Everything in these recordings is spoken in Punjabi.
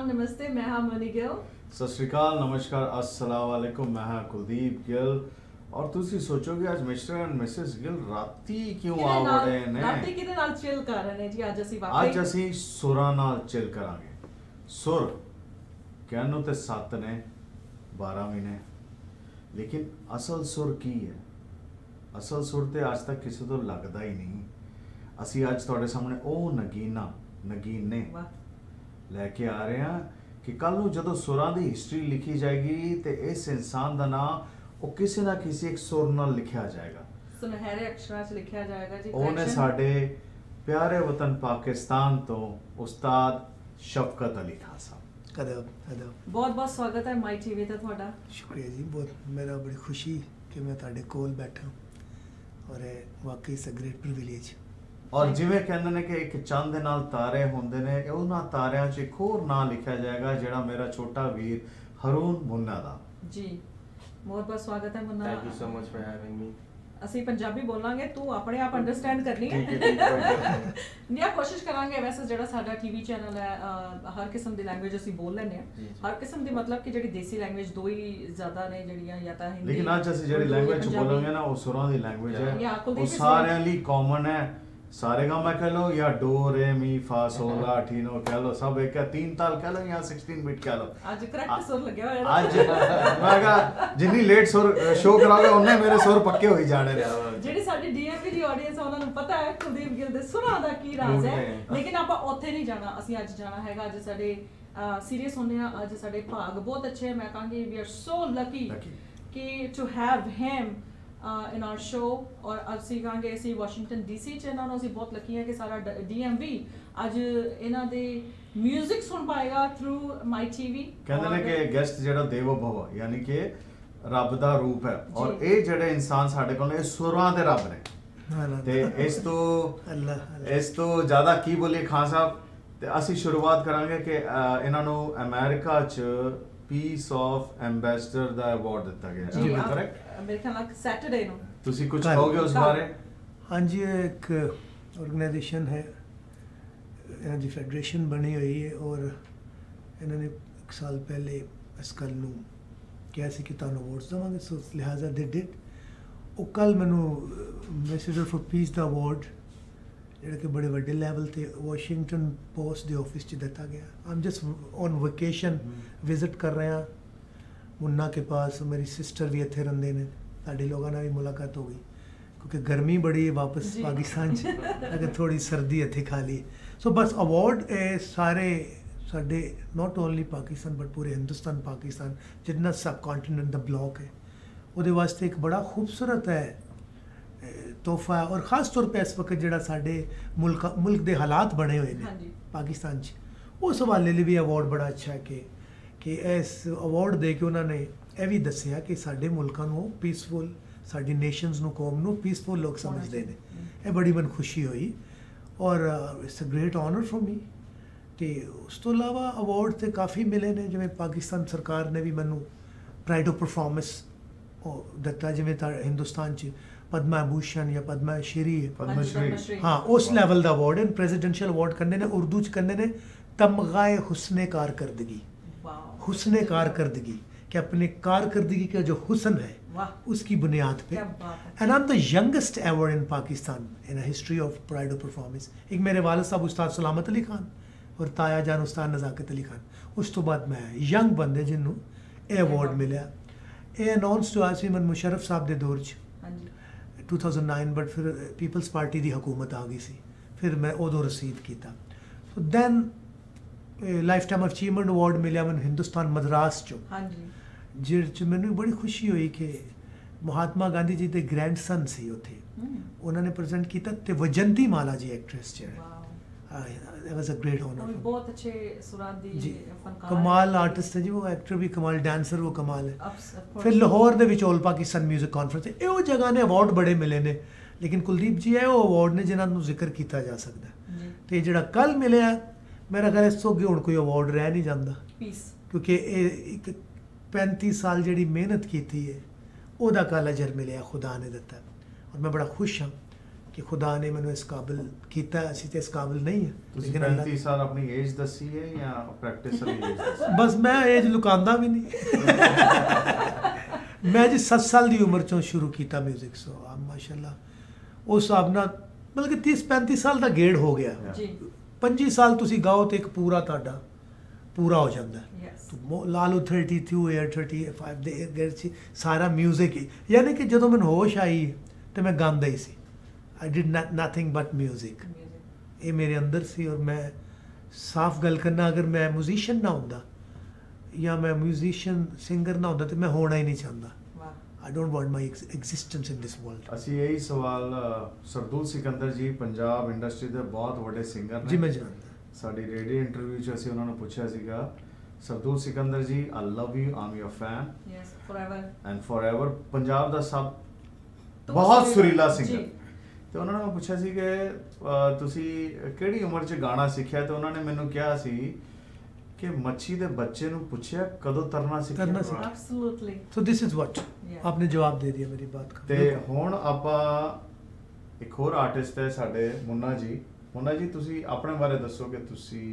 नमस्ते, मैं हाँ मनी गिल। सत श्री अकाल, नमस्कार, अस्सलाम वालेकुम। मैं हाँ कुलदीप गिल। और तुसी सोचोगे आज मिस्टर एंड मिसेस गिल राती क्यों आ वड़े ने? राती किदे नाल चिल कर रहे ने जी? आज ਅਸੀਂ ਸੁਰਾਂ ਨਾਲ ਚਿਲ ਕਰਾਂਗੇ। ਸੁਰ ਕਹਿਣ ਨੂੰ ਤੇ 7 ਨੇ, 12 ਵੀ ਨੇ, ਲੇਕਿਨ ਅਸਲ ਸੁਰ ਕੀ ਹੈ? ਅਸਲ ਸੁਰ ਤੇ ਅੱਜ ਤੱਕ ਕਿਸੇ ਤੋਂ ਲੱਗਦਾ ਹੀ ਨਹੀਂ। ਅਸੀਂ ਅੱਜ ਤੁਹਾਡੇ ਸਾਹਮਣੇ ਉਹ ਨਗੀਨੇ ਲੈ ਕੇ ਆ ਰਹੇ ਹਾਂ ਕਿ ਕੱਲ ਨੂੰ ਜਦੋਂ ਸੁਰਾਂ ਦੀ ਹਿਸਟਰੀ ਲਿਖੀ ਜਾਏਗੀ ਤੇ ਇਸ ਇਨਸਾਨ ਦਾ ਨਾਂ ਉਹ ਕਿਸੇ ਨਾ ਕਿਸੇ ਇੱਕ ਸੁਰ ਨਾਲ ਲਿਖਿਆ ਜਾਏਗਾ, ਸੁਨਹਿਰੇ ਅਕਸ਼ਰਾਂ 'ਚ ਲਿਖਿਆ ਜਾਏਗਾ ਜੀ। ਉਹਨੇ ਸਾਡੇ ਪਿਆਰੇ ਵਤਨ ਪਾਕਿਸਤਾਨ ਤੋਂ ਉਸਤਾਦ ਸ਼ਫਕਤ ਅਲੀ ਖਾਨ ਸਾਹਿਬ। ਕਦੋਂ ਬਹੁਤ ਬਹੁਤ ਸਵਾਗਤ ਹੈ ਮਾਈ ਟੀਵੀ ਤੇ ਤੁਹਾਡਾ। ਸ਼ੁਕਰੀਆ ਜੀ, ਬਹੁਤ ਮੇਰਾ ਬੜੀ ਖੁਸ਼ੀ ਕਿ ਮੈਂ ਤੁਹਾਡੇ ਕੋਲ ਬੈਠਾ ਔਰ ਇਹ ਵਾਕਈ ਇਟਸ ਅ ਗ੍ਰੇਟ ਪ੍ਰਿਵਿਲੇਜ। ਔਰ ਜਿਵੇਂ ਕਹਿੰਦੇ ਨੇ ਕਿ ਇੱਕ ਚੰਦ ਦੇ ਨਾਲ ਤਾਰੇ ਹੁੰਦੇ ਨੇ, ਉਹਨਾਂ ਤਾਰਿਆਂ 'ਚ ਇੱਕ ਹੋਰ ਨਾਂ ਲਿਖਿਆ ਜਾਏਗਾ ਜਿਹੜਾ ਮੇਰਾ ਛੋਟਾ ਵੀਰ ਹरून ਮੁੰਨਾ ਦਾ। ਜੀ ਬਹੁਤ ਬਹੁਤ ਸਵਾਗਤ ਹੈ Munna. Thank you so much for having me. ਅਸੀਂ ਪੰਜਾਬੀ ਬੋਲਾਂਗੇ, ਤੂੰ ਆਪਣੇ ਆਪ ਅੰਡਰਸਟੈਂਡ ਕਰਨੀ ਹੈ। ਨਿਆ ਕੋਸ਼ਿਸ਼ ਕਰਾਂਗੇ। ਵੈਸੇ ਜਿਹੜਾ ਸਾਡਾ ਟੀਵੀ ਚੈਨਲ ਹੈ, ਹਰ ਕਿਸਮ ਦੀ ਲੈਂਗੁਏਜ ਅਸੀਂ ਬੋਲ ਲੈਂਦੇ ਹਾਂ। ਹਰ ਕਿਸਮ ਦੀ ਮਤਲਬ ਕਿ ਜਿਹੜੀ ਦੇਸੀ ਲੈਂਗੁਏਜ ਦੋ ਹੀ ਜ਼ਿਆਦਾ ਨੇ ਜਿਹੜੀਆਂ, ਜਾਂ ਤਾਂ ਹਿੰਦੀ। ਲੇਕਿਨ ਅੱਜ ਅਸੀਂ ਜਿਹੜੀ ਲੈਂਗੁਏਜ ਬੋਲਾਂਗੇ ਨਾ ਉਹ ਸੁਰਾਂ ਦੀ ਲੈਂਗੁਏਜ ਹੈ, ਉਹ ਸਾਰਿਆਂ ਲਈ ਕਾਮਨ ਹੈ। सारे गामा कह लो या डो रे मी फा सोल ला ठीनो कह लो, सब एक 3 ताल कह लो या 16 बीट कह लो। आज करेक्ट सुर लगे हुए हैं। आज मैं कहा जिन्नी लेट सुर शो कराओगे उन्ने मेरे सुर पक्के हो ही जाने ने। ਜਿਹੜੀ ਸਾਡੀ ਡੀਐਮਪੀ ਦੀ ਆਡੀਅנס ਉਹਨਾਂ ਨੂੰ ਪਤਾ ਹੈ ਕੁਲਦੀਪ ਗਿੱਲ ਦੇ ਸੁਰਾਂ ਦਾ ਕੀ ਰਾਜ਼ ਹੈ, ਲੇਕਿਨ ਆਪਾਂ ਉੱਥੇ ਨਹੀਂ ਜਾਣਾ। ਅਸੀਂ ਅੱਜ ਜਾਣਾ ਹੈਗਾ, ਅੱਜ ਸਾਡੇ ਸੀਰੀਅਸ ਹੁੰਦੇ ਆ। ਅੱਜ ਸਾਡੇ ਭਾਗ ਬਹੁਤ ਅੱਛੇ, ਮੈਂ ਕਹਾਂਗੀ ਵੀ ਆਰ ਸੋ ਲੱਕੀ ਕਿ to have him in our show। और ਅਸੀਂ ਕਹਾਂਗੇ ਅਸੀਂ ਵਾਸ਼ਿੰਗਟਨ ਡੀਸੀ ਚ ਇਹਨਾਂ ਨੂੰ ਅਸੀਂ ਬਹੁਤ ਲੱਕੀ ਹਾਂ ਕਿ ਸਾਰਾ ਡੀਐਮਵੀ ਅੱਜ ਇਹਨਾਂ ਦੇ 뮤직 ਸੁਣ ਪਾਏਗਾ ਥਰੂ ਮਾਈ ਟੀਵੀ। ਕਹਿੰਦੇ ਨੇ ਕਿ ਗੈਸਟ ਜਿਹੜਾ ਦੇਵੋ ਭਵ, ਯਾਨੀ ਕਿ ਰੱਬ ਦਾ ਰੂਪ ਹੈ, ਔਰ ਇਹ ਜਿਹੜੇ ਇਨਸਾਨ ਸਾਡੇ ਕੋਲ ਨੇ ਇਹ ਸੁਰਾਂ ਦੇ ਰੱਬ ਨੇ। ਤੇ ਇਸ ਤੋਂ ਜ਼ਿਆਦਾ ਕੀ ਬੋਲੀਏ ਖਾਨ ਸਾਹਿਬ? ਤੇ ਅਸੀਂ ਸ਼ੁਰੂਆਤ ਕਰਾਂਗੇ ਕਿ ਇਹਨਾਂ ਨੂੰ ਅਮਰੀਕਾ ਚ ਪੀਸ ਆਫ ਐਂਬੈਸਡਰ ਦਾ ਅਵਾਰਡ ਦਿੱਤਾ ਗਿਆ ਹੈ, ਕਰੈਕਟ? ਮੇਰੇ ਖਿਆਲ ਨਾਲ ਸੈਟਰਡੇ ਨੂੰ ਤੁਸੀਂ ਕੁਝ ਕਹੋਗੇ ਉਸ ਬਾਰੇ? ਹਾਂਜੀ, ਇੱਕ ਆਰਗੇਨਾਈਜੇਸ਼ਨ ਹੈ, ਇਹਨਾਂ ਦੀ ਫੈਡਰੇਸ਼ਨ ਬਣੀ ਹੋਈ ਹੈ ਔਰ ਇਹਨਾਂ ਨੇ 1 ਸਾਲ ਪਹਿਲੇ ਇਸ ਕੱਲ ਨੂੰ ਕਿਹਾ ਸੀ ਕਿ ਤੁਹਾਨੂੰ ਅਵਾਰਡਸ ਦੇਵਾਂਗੇ, ਸੋ ਲਿਹਾਜ਼ਾ ਦੇ ਡਿਡ। ਉਹ ਕੱਲ ਮੈਨੂੰ ਮੈਸੇਜਰ ਫॉर ਪੀਸ ਦਾ ਅਵਾਰਡ ਜਿਹੜਾ ਕਿ ਬੜੇ ਵੱਡੇ ਲੈਵਲ ਤੇ ਵਾਸ਼ਿੰਗਟਨ ਪੋਸਟ ਦੇ ਆਫਿਸ 'ਚ ਦਿੱਤਾ ਗਿਆ। I'm just on vacation visit ਕਰ ਰਹੇ ਹਾਂ मुन्ना के पास। मेरी सिस्टर भी इतने रहिंदे ने, साडे लोगों नाल भी मुलाकात हो गई क्योंकि गर्मी बड़ी है वापस पाकिस्तान अगर थोड़ी सर्दी इत्थे खा ली। सो बस अवार्ड सारे साडे नॉट ओनली पाकिस्तान बट पूरे हिंदुस्तान पाकिस्तान जितना सब कॉन्टिनेंट दा ब्लॉक है उहदे वास्ते एक बड़ा खूबसूरत है तोहफा है। और ख़ास तौर पर इस वक्त जिहड़ा साडे मुल्क दे हालात बने हुए ने पाकिस्तान च, उस हवाले लिए भी अवार्ड बड़ा अच्छा है कि इस अवार्ड दे के उन्होंने यह भी दसिया कि साडे मुल्कां नूं पीसफुल, साडी नेशनस नूं कौम नूं पीसफुल लोग समझते हैं। यह बड़ी मन खुशी हुई और it's a great honour for me. तो उस तो इलावा अवार्ड तो काफ़ी मिले ने, जिवें पाकिस्तान सरकार ने भी मैनू प्राइड ऑफ परफॉर्मेंस दिता, जिवें हिंदुस्तान च पद्मा भूषण या पद्मा श्री है, हाँ उस लैवल का अवार्ड है। प्रेजिडेंशियल अवार्ड करने ने उर्दू च करने ने तमगाए हुस्न कारकर्दगी, हुस्न कारकर्दगी कि अपनी कारकर्दगी का जो हुस्न है उसकी बुनियाद पे। And I am the youngest ever in Pakistan in history of pride of performance. एक मेरे वालिद साहब उस्ताद सलामत अली खान और ताया जान उस्ताद नज़ाकत अली खान, उस तो बाद मैं यंग बंदे जिन्हों ये अवार्ड मिले। ये अनाउंस तो आज मन मुशर्रफ साहब के दौर 2009, बट फिर पीपल्स पार्टी की हुकूमत आ गई सी, फिर मैं उदों रसीद किया। So then lifetime achievement award मिले मैं हिंदुस्तान मद्रास चो, जिस मैंने बड़ी खुशी हुई कि महात्मा गांधी जी के ग्रैंडसन से उत्थे उन्होंने प्रेजेंट किया। तो Vyjayanthimala ji actress was a great honour, बहुत अच्छे सुरां दी फनकार, कमाल आर्टिस्ट है जी, वो एक्टर भी कमाल, डांसर वो कमाल है। फिर लाहौर दे विच ऑल पाकिस्तान म्यूजिक कॉन्फ्रेंस इहो जगह ने अवार्ड बड़े मिले ने, लेकिन कुलदीप जी है वो अवार्ड ने जिन्हां नूं जिक्र किया जा सकता है। तो जिहड़ा कल मिले मेरा ख्याल इस तो अगे हुण कोई अवार्ड रह नहीं जाता, क्योंकि एक 35 साल जिहड़ी मेहनत की है ਉਹਦਾ कल अजर मिले खुदा ने दिता। और मैं बड़ा खुश हाँ कि खुदा ने मैंने इस काबिल किया, ਅਸੀਂ ਤੇ ਇਸ ਕਾबिल नहीं है। ਤੁਸੀਂ 35 ਸਾਲ ਆਪਣੀ ਏਜ ਦੱਸੀ ਹੈ ਜਾਂ ਪ੍ਰੈਕਟਿਸ ਵਾਲੀ ਏਜ ਦੱਸੀ? ਬਸ ਮੈਂ ਏਜ ਲੁਕਾਉਂਦਾ ਵੀ ਨਹੀਂ। ਮੈਂ ਜੀ 7 ਸਾਲ ਦੀ ਉਮਰ ਚੋਂ ਸ਼ੁਰੂ ਕੀਤਾ ਮਿਊਜ਼ਿਕ, ਸੋ ਆ ਮਾਸ਼ਾਅੱਲਾ ਉਸ ਹਿਸਾਬ ਨਾਲ ਮਤਲਬ ਕਿ 30-35 ਸਾਲ ਦਾ ਗੇੜ ਹੋ ਗਿਆ ਜੀ। 25 ਸਾਲ ਤੁਸੀਂ ਗਾਓ ਤੇ ਇੱਕ ਪੂਰਾ ਤੁਹਾਡਾ ਪੂਰਾ ਹੋ ਜਾਂਦਾ ਹੈ। ਲਾ ਲਓ 32 ਜਾਂ 35 ਦੇ ਗੇੜ 'ਚ ਸਾਰਾ ਮਿਊਜ਼ਿਕ ਹੀ, ਯਾਨੀ ਕਿ ਜਦੋਂ ਮੈਨੂੰ ਹੋਸ਼ ਆਈ ਤੇ ਮੈਂ ਗਾਉਂਦਾ ਹੀ ਸੀ। I did nothing but music। ਇਹ ਮੇਰੇ ਅੰਦਰ ਸੀ। ਔਰ ਮੈਂ ਸਾਫ਼ ਗੱਲ ਕਰਨਾ, ਅਗਰ ਮੈਂ ਮਿਊਜ਼ੀਸ਼ੀਅਨ ਨਾ ਹੁੰਦਾ ਜਾਂ ਮੈਂ ਮਿਊਜ਼ੀਸ਼ੀਅਨ ਸਿੰਗਰ ਨਾ ਹੁੰਦਾ ਤੇ ਮੈਂ ਹੋਣਾ ਹੀ ਨਹੀਂ ਚਾਹੁੰਦਾ। I don't want my existence in this world। ਅਸੀਂ ਇਹੀ ਸਵਾਲ ਸਰਦੂਲ ਸਿਕੰਦਰ ਜੀ ਪੰਜਾਬ ਇੰਡਸਟਰੀ ਦੇ ਬਹੁਤ ਵੱਡੇ ਸਿੰਗਰ ਨੇ ਜੀ ਮੈਂ ਜਾਣਦਾ। ਸਾਡੀ ਰੇਡੀਓ ਇੰਟਰਵਿਊ 'ਚ ਅਸੀਂ ਉਹਨਾਂ ਨੂੰ ਪੁੱਛਿਆ ਸੀਗਾ, ਸਰਦੂਲ ਸਿਕੰਦਰ ਜੀ I love you, I'm your fan। Yes, forever and forever Punjab ਦਾ ਸਭ ਬਹੁਤ ਸੁਰੀਲਾ ਸਿੰਗਰ। ਤੇ ਉਹਨਾਂ ਨੇ ਪੁੱਛਿਆ ਸੀ ਕਿ ਤੁਸੀਂ ਕਿਹੜੀ ਉਮਰ 'ਚ ਗਾਣਾ ਸਿੱਖਿਆ, ਤੇ ਉਹਨਾਂ ਨੇ ਮੈਨੂੰ ਕਿਹਾ ਸੀ ਕਿ ਮੱਛੀ ਦੇ ਬੱਚੇ ਨੂੰ ਪੁੱਛਿਆ ਕਦੋਂ ਤਰਨਾ ਸਿੱਖਿਆ। Absolutely। So this is what ਆਪਨੇ ਜਵਾਬ ਦੇ ਦਿਆ ਮੇਰੀ ਬਾਤ ਦਾ। ਤੇ ਹੁਣ ਆਪਾਂ ਇੱਕ ਹੋਰ ਆਰਟਿਸਟ ਹੈ ਸਾਡੇ ਮੁੰਨਾ ਜੀ। ਮੁੰਨਾ ਜੀ ਤੁਸੀਂ ਆਪਣੇ ਬਾਰੇ ਦੱਸੋ ਕਿ ਤੁਸੀਂ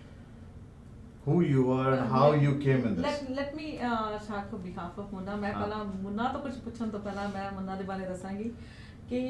who you are and how you came in this। let me talk on behalf of Munna. ਮੈਂ ਪਹਿਲਾਂ ਮੁੰਨਾ ਤੋਂ ਕੁਝ ਪੁੱਛਣ ਤੋਂ ਪਹਿਲਾਂ ਮੈਂ ਮੁੰਨਾ ਦੇ ਬਾਰੇ ਦੱਸਾਂਗੀ ਕਿ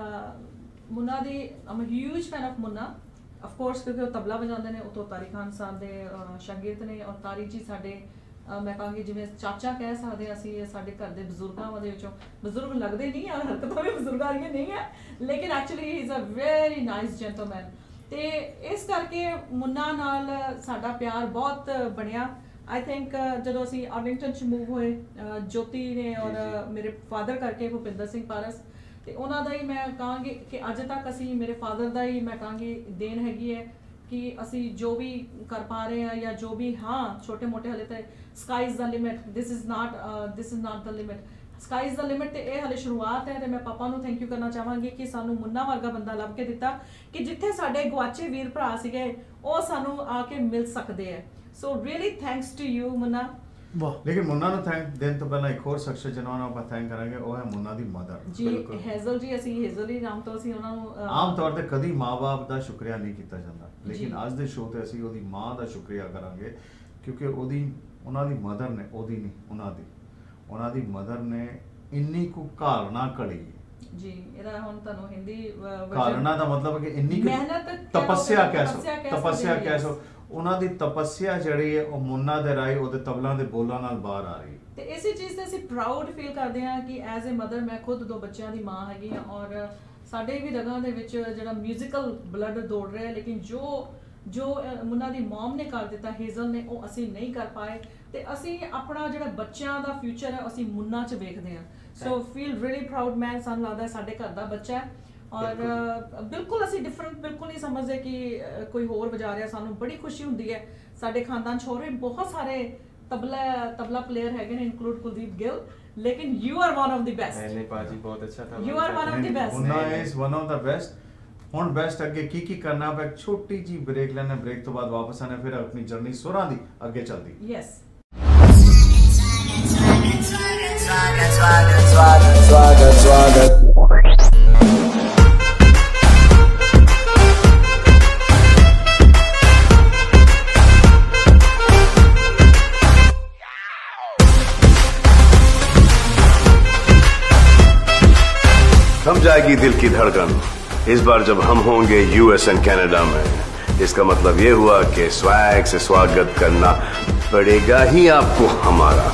ਮੁੰਨਾ ਦੀ I'm a huge fan of Munna of course, ਕਿਉਂਕਿ ਉਹ ਤਬਲਾ ਵਜਾਉਂਦੇ ਨੇ। ਉਹ ਤੋਂ ਤਾਰੀ ਖਾਨ ਸਾਹਿਬ ਦੇ ਸ਼ਾਗਿਰਦ ਨੇ, ਔਰ ਤਾਰੀ ਜੀ ਸਾਡੇ ਮੈਂ ਕਹਾਂਗੀ ਜਿਵੇਂ ਚਾਚਾ ਕਹਿ ਸਕਦੇ ਅਸੀਂ, ਸਾਡੇ ਘਰ ਦੇ ਬਜ਼ੁਰਗਾਂ ਦੇ ਵਿੱਚੋਂ ਬਜ਼ੁਰਗ ਲੱਗਦੇ ਨਹੀਂ ਆ, ਹਰਕਤਾਂ ਵੀ ਬਜ਼ੁਰਗਾਂ ਦੀਆਂ ਨਹੀਂ ਹੈ, ਲੇਕਿਨ actually he is a very nice gentleman. ਤੇ ਇਸ ਕਰਕੇ ਮੁੰਨਾ ਨਾਲ ਸਾਡਾ ਪਿਆਰ ਬਹੁਤ ਬਣਿਆ। ਆਈ ਥਿੰਕ ਜਦੋਂ ਅਸੀਂ ਆਰਲਿੰਗਟਨ 'ਚ ਮੂਵ ਹੋਏ, ਜੋਤੀ ਨੇ ਔਰ ਮੇਰੇ ਫਾਦਰ ਕਰਕੇ ਭੁਪਿੰਦਰ ਸਿੰਘ ਪਾਰਸ, ਤੇ ਉਹਨਾਂ ਦਾ ਹੀ ਮੈਂ ਕਹਾਂਗੀ ਕਿ ਅੱਜ ਤੱਕ ਅਸੀਂ ਮੇਰੇ ਫਾਦਰ ਦਾ ਹੀ ਮੈਂ ਕਹਾਂਗੀ ਦੇਣ ਹੈਗੀ ਹੈ ਕਿ ਅਸੀਂ ਜੋ ਵੀ ਕਰ ਪਾ ਰਹੇ ਹਾਂ ਜਾਂ ਜੋ ਵੀ ਛੋਟੇ ਮੋਟੇ ਹਲੇ ਤਾਂ sky is the limit, this is not the limit, sky is the limit. ਤੇ ਇਹ ਹਲੇ ਸ਼ੁਰੂਆਤ ਹੈ। ਤੇ ਮੈਂ ਪਾਪਾ ਨੂੰ ਥੈਂਕ ਯੂ ਕਰਨਾ ਚਾਹਾਂਗੀ ਕਿ ਸਾਨੂੰ ਮੁੰਨਾ ਵਰਗਾ ਬੰਦਾ ਲੱਭ ਕੇ ਦਿੱਤਾ ਕਿ ਜਿੱਥੇ ਸਾਡੇ ਗੁਆਚੇ ਵੀਰ ਭਰਾ ਸੀਗੇ ਉਹ ਸਾਨੂੰ ਆ ਕੇ ਮਿਲ ਸਕਦੇ ਹੈ। So really thanks to you Munna. ਲੇਕਿਨ ਮੁੰਨਾ ਨੂੰ ਥੈਂਕ ਦੇਣ ਤੋਂ ਪਹਿਲਾਂ ਇੱਕ ਹੋਰ ਸ਼ਖਸ ਜਿਹਨਾਂ ਨੂੰ ਆਪਾਂ ਥੈਂਕ ਕਰਾਂਗੇ, ਉਹ ਹੈ ਮੁੰਨਾ ਦੀ ਮਦਰ ਜੀ, ਹੈਜ਼ਲ ਜੀ। ਅਸੀਂ ਹੈਜ਼ਲ ਹੀ ਨਾਮ ਤੋਂ ਅਸੀਂ ਉਹਨਾਂ ਨੂੰ ਆਮ ਤੌਰ ਤੇ ਕਦੀ ਮਾਂ-ਬਾਪ ਦਾ ਸ਼ੁਕਰੀਆ ਨਹੀਂ ਕੀਤਾ ਜਾਂਦਾ, ਲੇਕਿਨ ਅੱਜ ਦੇ ਸ਼ੋਅ ਤੇ ਅਸੀਂ ਉਹਦੀ ਮਾਂ ਦਾ ਸ਼ੁਕਰੀਆ ਕਰਾਂਗੇ ਕਿਉਂਕਿ ਉਹਨਾਂ ਦੀ ਮਦਰ ਨੇ, ਉਹਦੀ ਨਹੀਂ ਉਹਨਾਂ ਦੀ ਮਦਰ ਨੇ ਇੰਨੀ ਕੁ ਘਾਲਣਾ ਘੜੀ ਜੀ। ਇਹਦਾ ਹੁਣ ਤੁਹਾਨੂੰ ਹਿੰਦੀ ਘਾਲਣਾ ਦਾ ਮਤਲਬ ਕਿ ਇੰਨੀ ਮਿਹਨਤ, ਤਪੱਸਿਆ ਕਹਿ ਸੋ ਉਹਨਾਂ ਦੀ ਤਪੱਸਿਆ ਜਿਹੜੀ ਹੈ ਉਹ ਮੁੰਨਾ ਦੇ ਰਾਹੀਂ ਉਹਦੇ ਤਬਲਾਂ ਦੇ ਬੋਲਾਂ ਨਾਲ ਬਾਹਰ ਆ ਰਹੀ। ਤੇ ਇਸੇ ਚੀਜ਼ ਤੇ ਅਸੀਂ ਪ੍ਰਾਊਡ ਫੀਲ ਕਰਦੇ ਹਾਂ ਕਿ ਐਜ਼ ਅ ਮਦਰ ਮੈਂ ਖੁਦ 2 ਬੱਚਿਆਂ ਦੀ ਮਾਂ ਹੈਗੀ ਹਾਂ ਔਰ ਸਾਡੇ ਵੀ ਰਗਾਂ ਦੇ ਵਿੱਚ ਜਿਹੜਾ ਮਿਊਜ਼ੀਕਲ ਬਲੱਡ ਦੌੜ ਰਿਹਾ, ਲੇਕਿਨ ਜੋ ਮੁੰਨਾ ਦੀ ਮਮ ਨੇ ਕਰ ਦਿੱਤਾ, ਹੇਜ਼ਲ ਨੇ, ਉਹ ਅਸੀਂ ਨਹੀਂ ਕਰ ਪਾਏ। ਤੇ ਅਸੀਂ ਆਪਣਾ ਜਿਹੜਾ ਬੱਚਿਆਂ ਦਾ ਫਿਊਚਰ ਹੈ ਅਸੀਂ ਮੁੰਨਾ 'ਚ ਵੇਖਦੇ ਹਾਂ। So feel really proud. ਮੈਂ ਸਾਨੂੰ ਲੱਗਦਾ ਸਾਡੇ ਘਰ ਦਾ ਬੱਚਾ ਹੈ ਔਰ ਬਿਲਕੁਲ ਅਸੀਂ ਡਿਫਰੈਂਟ ਬਿਲਕੁਲ ਨਹੀਂ ਸਮਝਦੇ ਕਿ ਕੋਈ ਹੋਰ ਵਜਾ ਰਿਹਾ। ਸਾਨੂੰ ਬੜੀ ਖੁਸ਼ੀ ਹੁੰਦੀ ਹੈ। ਸਾਡੇ ਖਾਨਦਾਨ 'ਚ ਹੋਰ ਵੀ ਬਹੁਤ ਸਾਰੇ ਤਬਲਾ ਪਲੇਅਰ ਹੈਗੇ ਨੇ, ਇਨਕਲੂਡ ਕੁਲਦੀਪ ਗਿੱਲ, ਲੇਕਿਨ you are one of the best. ਨਹੀਂ ਪਾਜੀ, ਬਹੁਤ ਅੱਛਾ tabla, you are one of the best. Munna is one of the best. ਹੁਣ ਬੈਸਟ ਅੱਗੇ ਕੀ ਕਰਨਾ ਆਪਾਂ ਇੱਕ ਛੋਟੀ ਜੀ ਬ੍ਰੇਕ ਲੈਣਾ, ਬ੍ਰੇਕ ਤੋਂ ਬਾਅਦ ਵਾਪਸ ਆਣਾ, ਫਿਰ ਆਪਣੀ ਜਰਨੀ ਸੁਰਾਂ ਦੀ ਅੱਗੇ ਚੱਲਦੀ। ਯੈਸ। स्वागत। थम जाएगी दिल की धड़कन इस बार जब हम होंगे यूएस एंड कनाडा में। इसका मतलब ये हुआ कि स्वैग से स्वागत करना पड़ेगा ही आपको हमारा।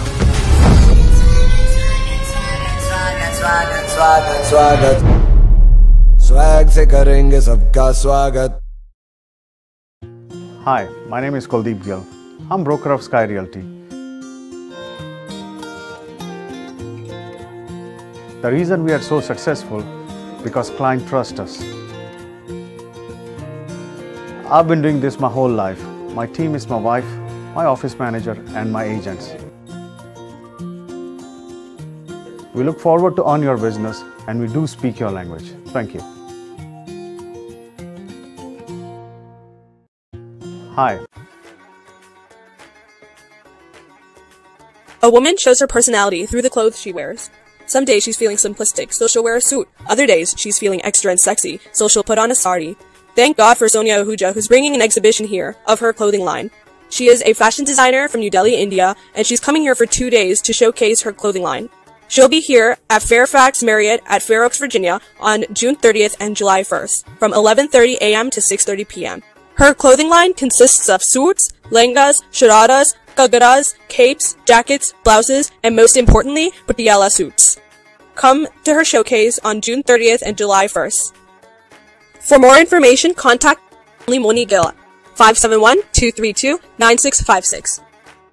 स्वागत स्वैग से करेंगे सबका स्वागत। Hi, my name is Kuldeep Gill. I'm broker of Sky Realty. The reason we are so successful because client trust us. I've been doing this my whole life. My team is my wife, my office manager and my agents. We look forward to earn your business and we do speak your language. Thank you. Hi. A woman shows her personality through the clothes she wears. Some days she's feeling simplistic, so she'll wear a suit. Other days she's feeling extra and sexy, so she'll put on a sari. Thank God for Sonia Ahuja, who's bringing an exhibition here of her clothing line. She is a fashion designer from New Delhi, India, and she's coming here for 2 days to showcase her clothing line. She'll be here at Fairfax Marriott at Fair Oaks, Virginia on June 30th and July 1st from 11:30 a.m. to 6:30 p.m. Her clothing line consists of suits, lehengas, shararas, kagaras, capes, jackets, blouses, and most importantly, patiala suits. Come to her showcase on June 30th and July 1st. For more information, contact Moni Gill, 571-232-9656.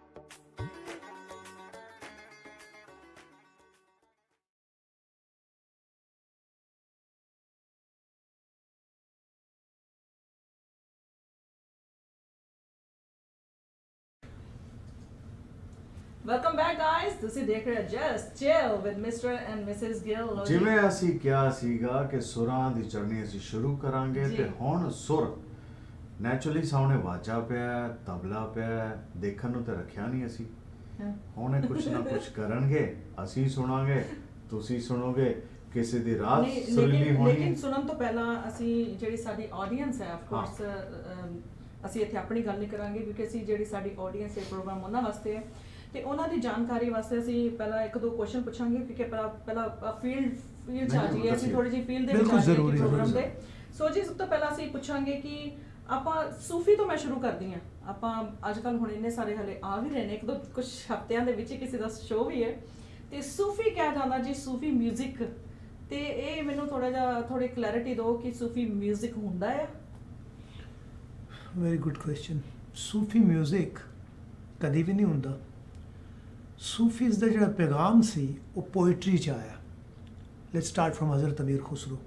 Welcome back guys, ਤੁਸੀਂ ਦੇਖ ਰਹੇ ਹੋ just chill with mister and missus Gill. ਜਿਵੇਂ ਅਸੀਂ ਕਿਹਾ ਸੀਗਾ ਕਿ ਸੁਰਾਂ ਦੀ ਜਰਨੀ ਅਸੀਂ ਸ਼ੁਰੂ ਕਰਾਂਗੇ ਤੇ ਹੁਣ ਸੁਰ ਨੈਚੁਰਲੀ ਸਾਹਮਣੇ ਵਾਜਾ ਪਿਆ, ਤਬਲਾ ਪਿਆ, ਦੇਖਣ ਨੂੰ ਤਾਂ ਰੱਖਿਆ ਨਹੀਂ ਅਸੀਂ। ਹੁਣ ਇਹ ਕੁਛ ਨਾ ਕੁਛ ਕਰਨਗੇ, ਅਸੀਂ ਸੁਣਾਂਗੇ, ਤੁਸੀਂ ਸੁਣੋਗੇ, ਕਿਸੇ ਦੀ ਰਾਤ ਸੁਰੀਲੀ ਹੋਣੀ। ਲੇਕਿਨ ਸੁਣਨ ਤੋਂ ਪਹਿਲਾਂ ਅਸੀਂ ਜਿਹੜੀ ਸਾਡੀ ਆਡੀਅנס ਹੈ, ਆਫ ਕੋਰਸ ਅਸੀਂ ਇੱਥੇ ਆਪਣੀ ਗੱਲ ਨਹੀਂ ਕਰਾਂਗੇ ਕਿਉਂਕਿ ਅਸੀਂ ਜਿਹੜੀ ਸਾਡੀ ਆਡੀਅנס ਹੈ ਪ੍ਰੋਗਰਾਮ ਉਹਨਾਂ ਵਾਸਤੇ ਹੈ ਤੇ ਉਹਨਾਂ ਦੀ ਜਾਣਕਾਰੀ ਵਾਸਤੇ ਅਸੀਂ ਪਹਿਲਾਂ ਇੱਕ ਦੋ ਕੁਐਸਚਨ ਪੁੱਛਾਂਗੇ ਕਿਉਂਕਿ ਪਹਿਲਾਂ ਫੀਲਡ ਚ ਆ ਜਾਈਏ, ਅਸੀਂ ਥੋੜੀ ਜਿਹੀ ਫੀਲਡ ਦੇ ਵਿੱਚ ਆ ਜਾਈਏ ਪ੍ਰੋਗਰਾਮ ਦੇ। ਸੋ ਜੀ ਸਭ ਤੋਂ ਪਹਿਲਾਂ ਅਸੀਂ ਪੁੱਛਾਂਗੇ ਕਿ ਆਪਾਂ ਸੂਫੀ ਤੋਂ ਮੈਂ ਸ਼ੁਰੂ ਕਰਦੀ ਹਾਂ। ਆਪਾਂ ਅੱਜ ਕੱਲ੍ਹ ਹੁਣ ਇੰਨੇ ਸਾਰੇ ਹਲੇ ਆ ਵੀ ਰਹੇ ਨੇ, ਇੱਕ ਦੋ ਕੁਝ ਹਫ਼ਤਿਆਂ ਦੇ ਵਿੱਚ ਕਿਸੇ ਦਾ ਸ਼ੋਅ ਵੀ ਹੈ ਤੇ ਸੂਫੀ ਕਿਹਾ ਜਾਂਦਾ ਜੀ, ਸੂਫੀ ਮਿਊਜ਼ਿਕ। ਤੇ ਇਹ ਮੈਨੂੰ ਥੋੜੀ ਕਲੈਰਿਟੀ ਦਿਓ ਕਿ ਸੂਫੀ ਮਿਊਜ਼ਿਕ ਹੁੰਦਾ ਹੈ। Very good question. Sufi music ਕਦੀ ਵੀ ਨਹੀਂ ਹੁੰਦਾ। ਸੂਫੀਜ਼ ਦਾ ਜਿਹੜਾ ਪੈਗਾਮ ਸੀ ਉਹ ਪੋਇਟਰੀ 'ਚ ਆਇਆ। ਲੈਟਸ ਸਟਾਰਟ ਫਰਮ ਹਜ਼ਰਤ ਅਮੀਰ ਖੁਸਰੋ,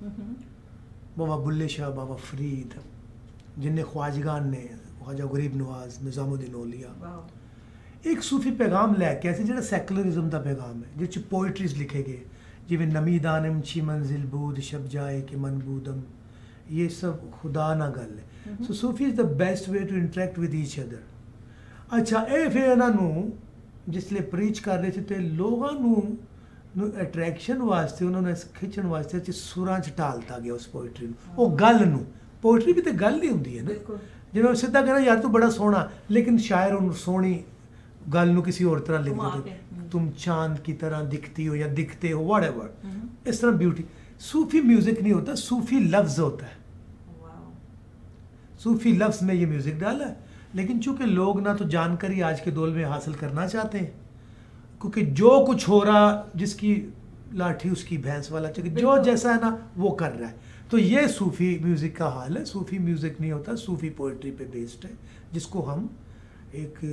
ਬਾਬਾ ਬੁੱਲੇ ਸ਼ਾਹ, ਬਾਬਾ ਫਰੀਦ, ਜਿੰਨੇ ਖਵਾਜਗਾਨ ਨੇ, ਖਵਾਜਾ ਗਰੀਬ ਨਵਾਜ਼, ਨਿਜ਼ਾਮੁद्दीन ਔਲੀਆ, ਇੱਕ ਸੂਫੀ ਪੈਗਾਮ ਲੈ ਕੇ ਆਏ ਸੀ ਜਿਹੜਾ ਸੈਕੂਲਰਿਜ਼ਮ ਦਾ ਪੈਗਾਮ ਹੈ, ਜਿਸ 'ਚ ਪੋਇਟਰੀਜ਼ ਲਿਖੇ ਗਏ ਜਿਵੇਂ ਨਮੀ ਦਾਨਮ ਛੀ ਮੰਜ਼ਿਲ ਬੂਦ ਸ਼ਬ ਜਾਏ ਕਿ ਮਨਬੂਦਮ, ਇਹ ਸਭ ਖੁਦਾ ਨਾਲ ਗੱਲ ਹੈ। So Sufi is the best way to interact with each other. ਅੱਛਾ, ਇਹ ਫਿਰ ਇਹਨਾਂ ਨੂੰ ਜਿਸਲੇ ਪ੍ਰੀਚ ਕਰ ਰਹੇ ਸੀ ਤੇ ਲੋਕਾਂ ਨੂੰ ਅਟਰੈਕਸ਼ਨ ਵਾਸਤੇ, ਉਹਨਾਂ ਨੂੰ ਖਿੱਚਣ ਵਾਸਤੇ ਸੁਰਾਂ 'ਚ ਢਾਲਤਾ ਗਿਆ ਉਸ ਪੋਇਟਰੀ ਨੂੰ, ਉਹ ਗੱਲ ਨੂੰ। ਪੋਇਟਰੀ ਵੀ ਤਾਂ ਗੱਲ ਹੀ ਹੁੰਦੀ ਹੈ ਨਾ, ਜਿਵੇਂ ਸਿੱਧਾ ਕਹਿੰਦਾ ਯਾਰ ਤੂੰ ਬੜਾ ਸੋਹਣਾ, ਲੇਕਿਨ ਸ਼ਾਇਰ ਉਹਨੂੰ ਸੋਹਣੀ ਗੱਲ ਨੂੰ ਕਿਸੇ ਹੋਰ ਤਰ੍ਹਾਂ ਲਿਖ ਦਿੰਦੇ, तुम चांद की तरह दिखती हो या दिखते हो, व्हाटएवर, इस तरह ब्यूटी। सूफी म्यूजिक नहीं होता, सूफी लफ्ज होता है। सूफी लफ्ज में ये म्यूजिक डाला है, लेकिन चूंकि लोग ना तो जानकारी आज के दौर में हासिल करना चाहते हैं, क्योंकि जो कुछ हो रहा, जिसकी लाठी उसकी भैंस वाला, जो जैसा है ना वो कर रहा है, तो ये सूफी म्यूजिक का हाल है। सूफी म्यूजिक नहीं होता, सूफी पोइट्री पे बेस्ड है, जिसको हम एक,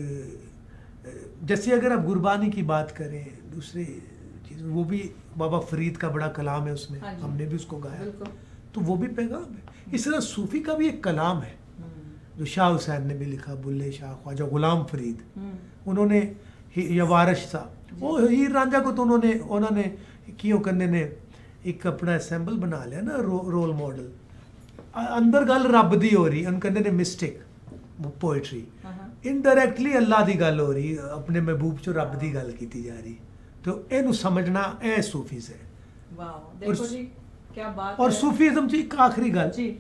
जैसे अगर आप गुरबानी की बात करें, दूसरे चीज़, वो भी बाबा फरीद का बड़ा कलाम है उसमें, हमने भी उसको गाया, तो वो भी पैगाम है। इस तरह सूफी का भी एक कलाम है जो शाह हुसैन ने भी लिखा, बुल्ले शाह, ख्वाजा गुलाम फरीद, उन्होंने या वारिश साहब, वो हीर रांझा को तो उन्होंने क्यों करने ने एक अपना असैम्बल बना लिया ना, रोल मॉडल। अंदर गल रब दी हो रही, उन कहते ने मिस्टिक पोइट्री, इनडायरैक्टली अल्लाह दी गल हो रही, अपने महबूब चो रब दी गल की जा रही, तो इनू समझना ए सूफीज है। वाह, देखो जी क्या बात और है। सूफीज़म च एक आखिरी गल जी,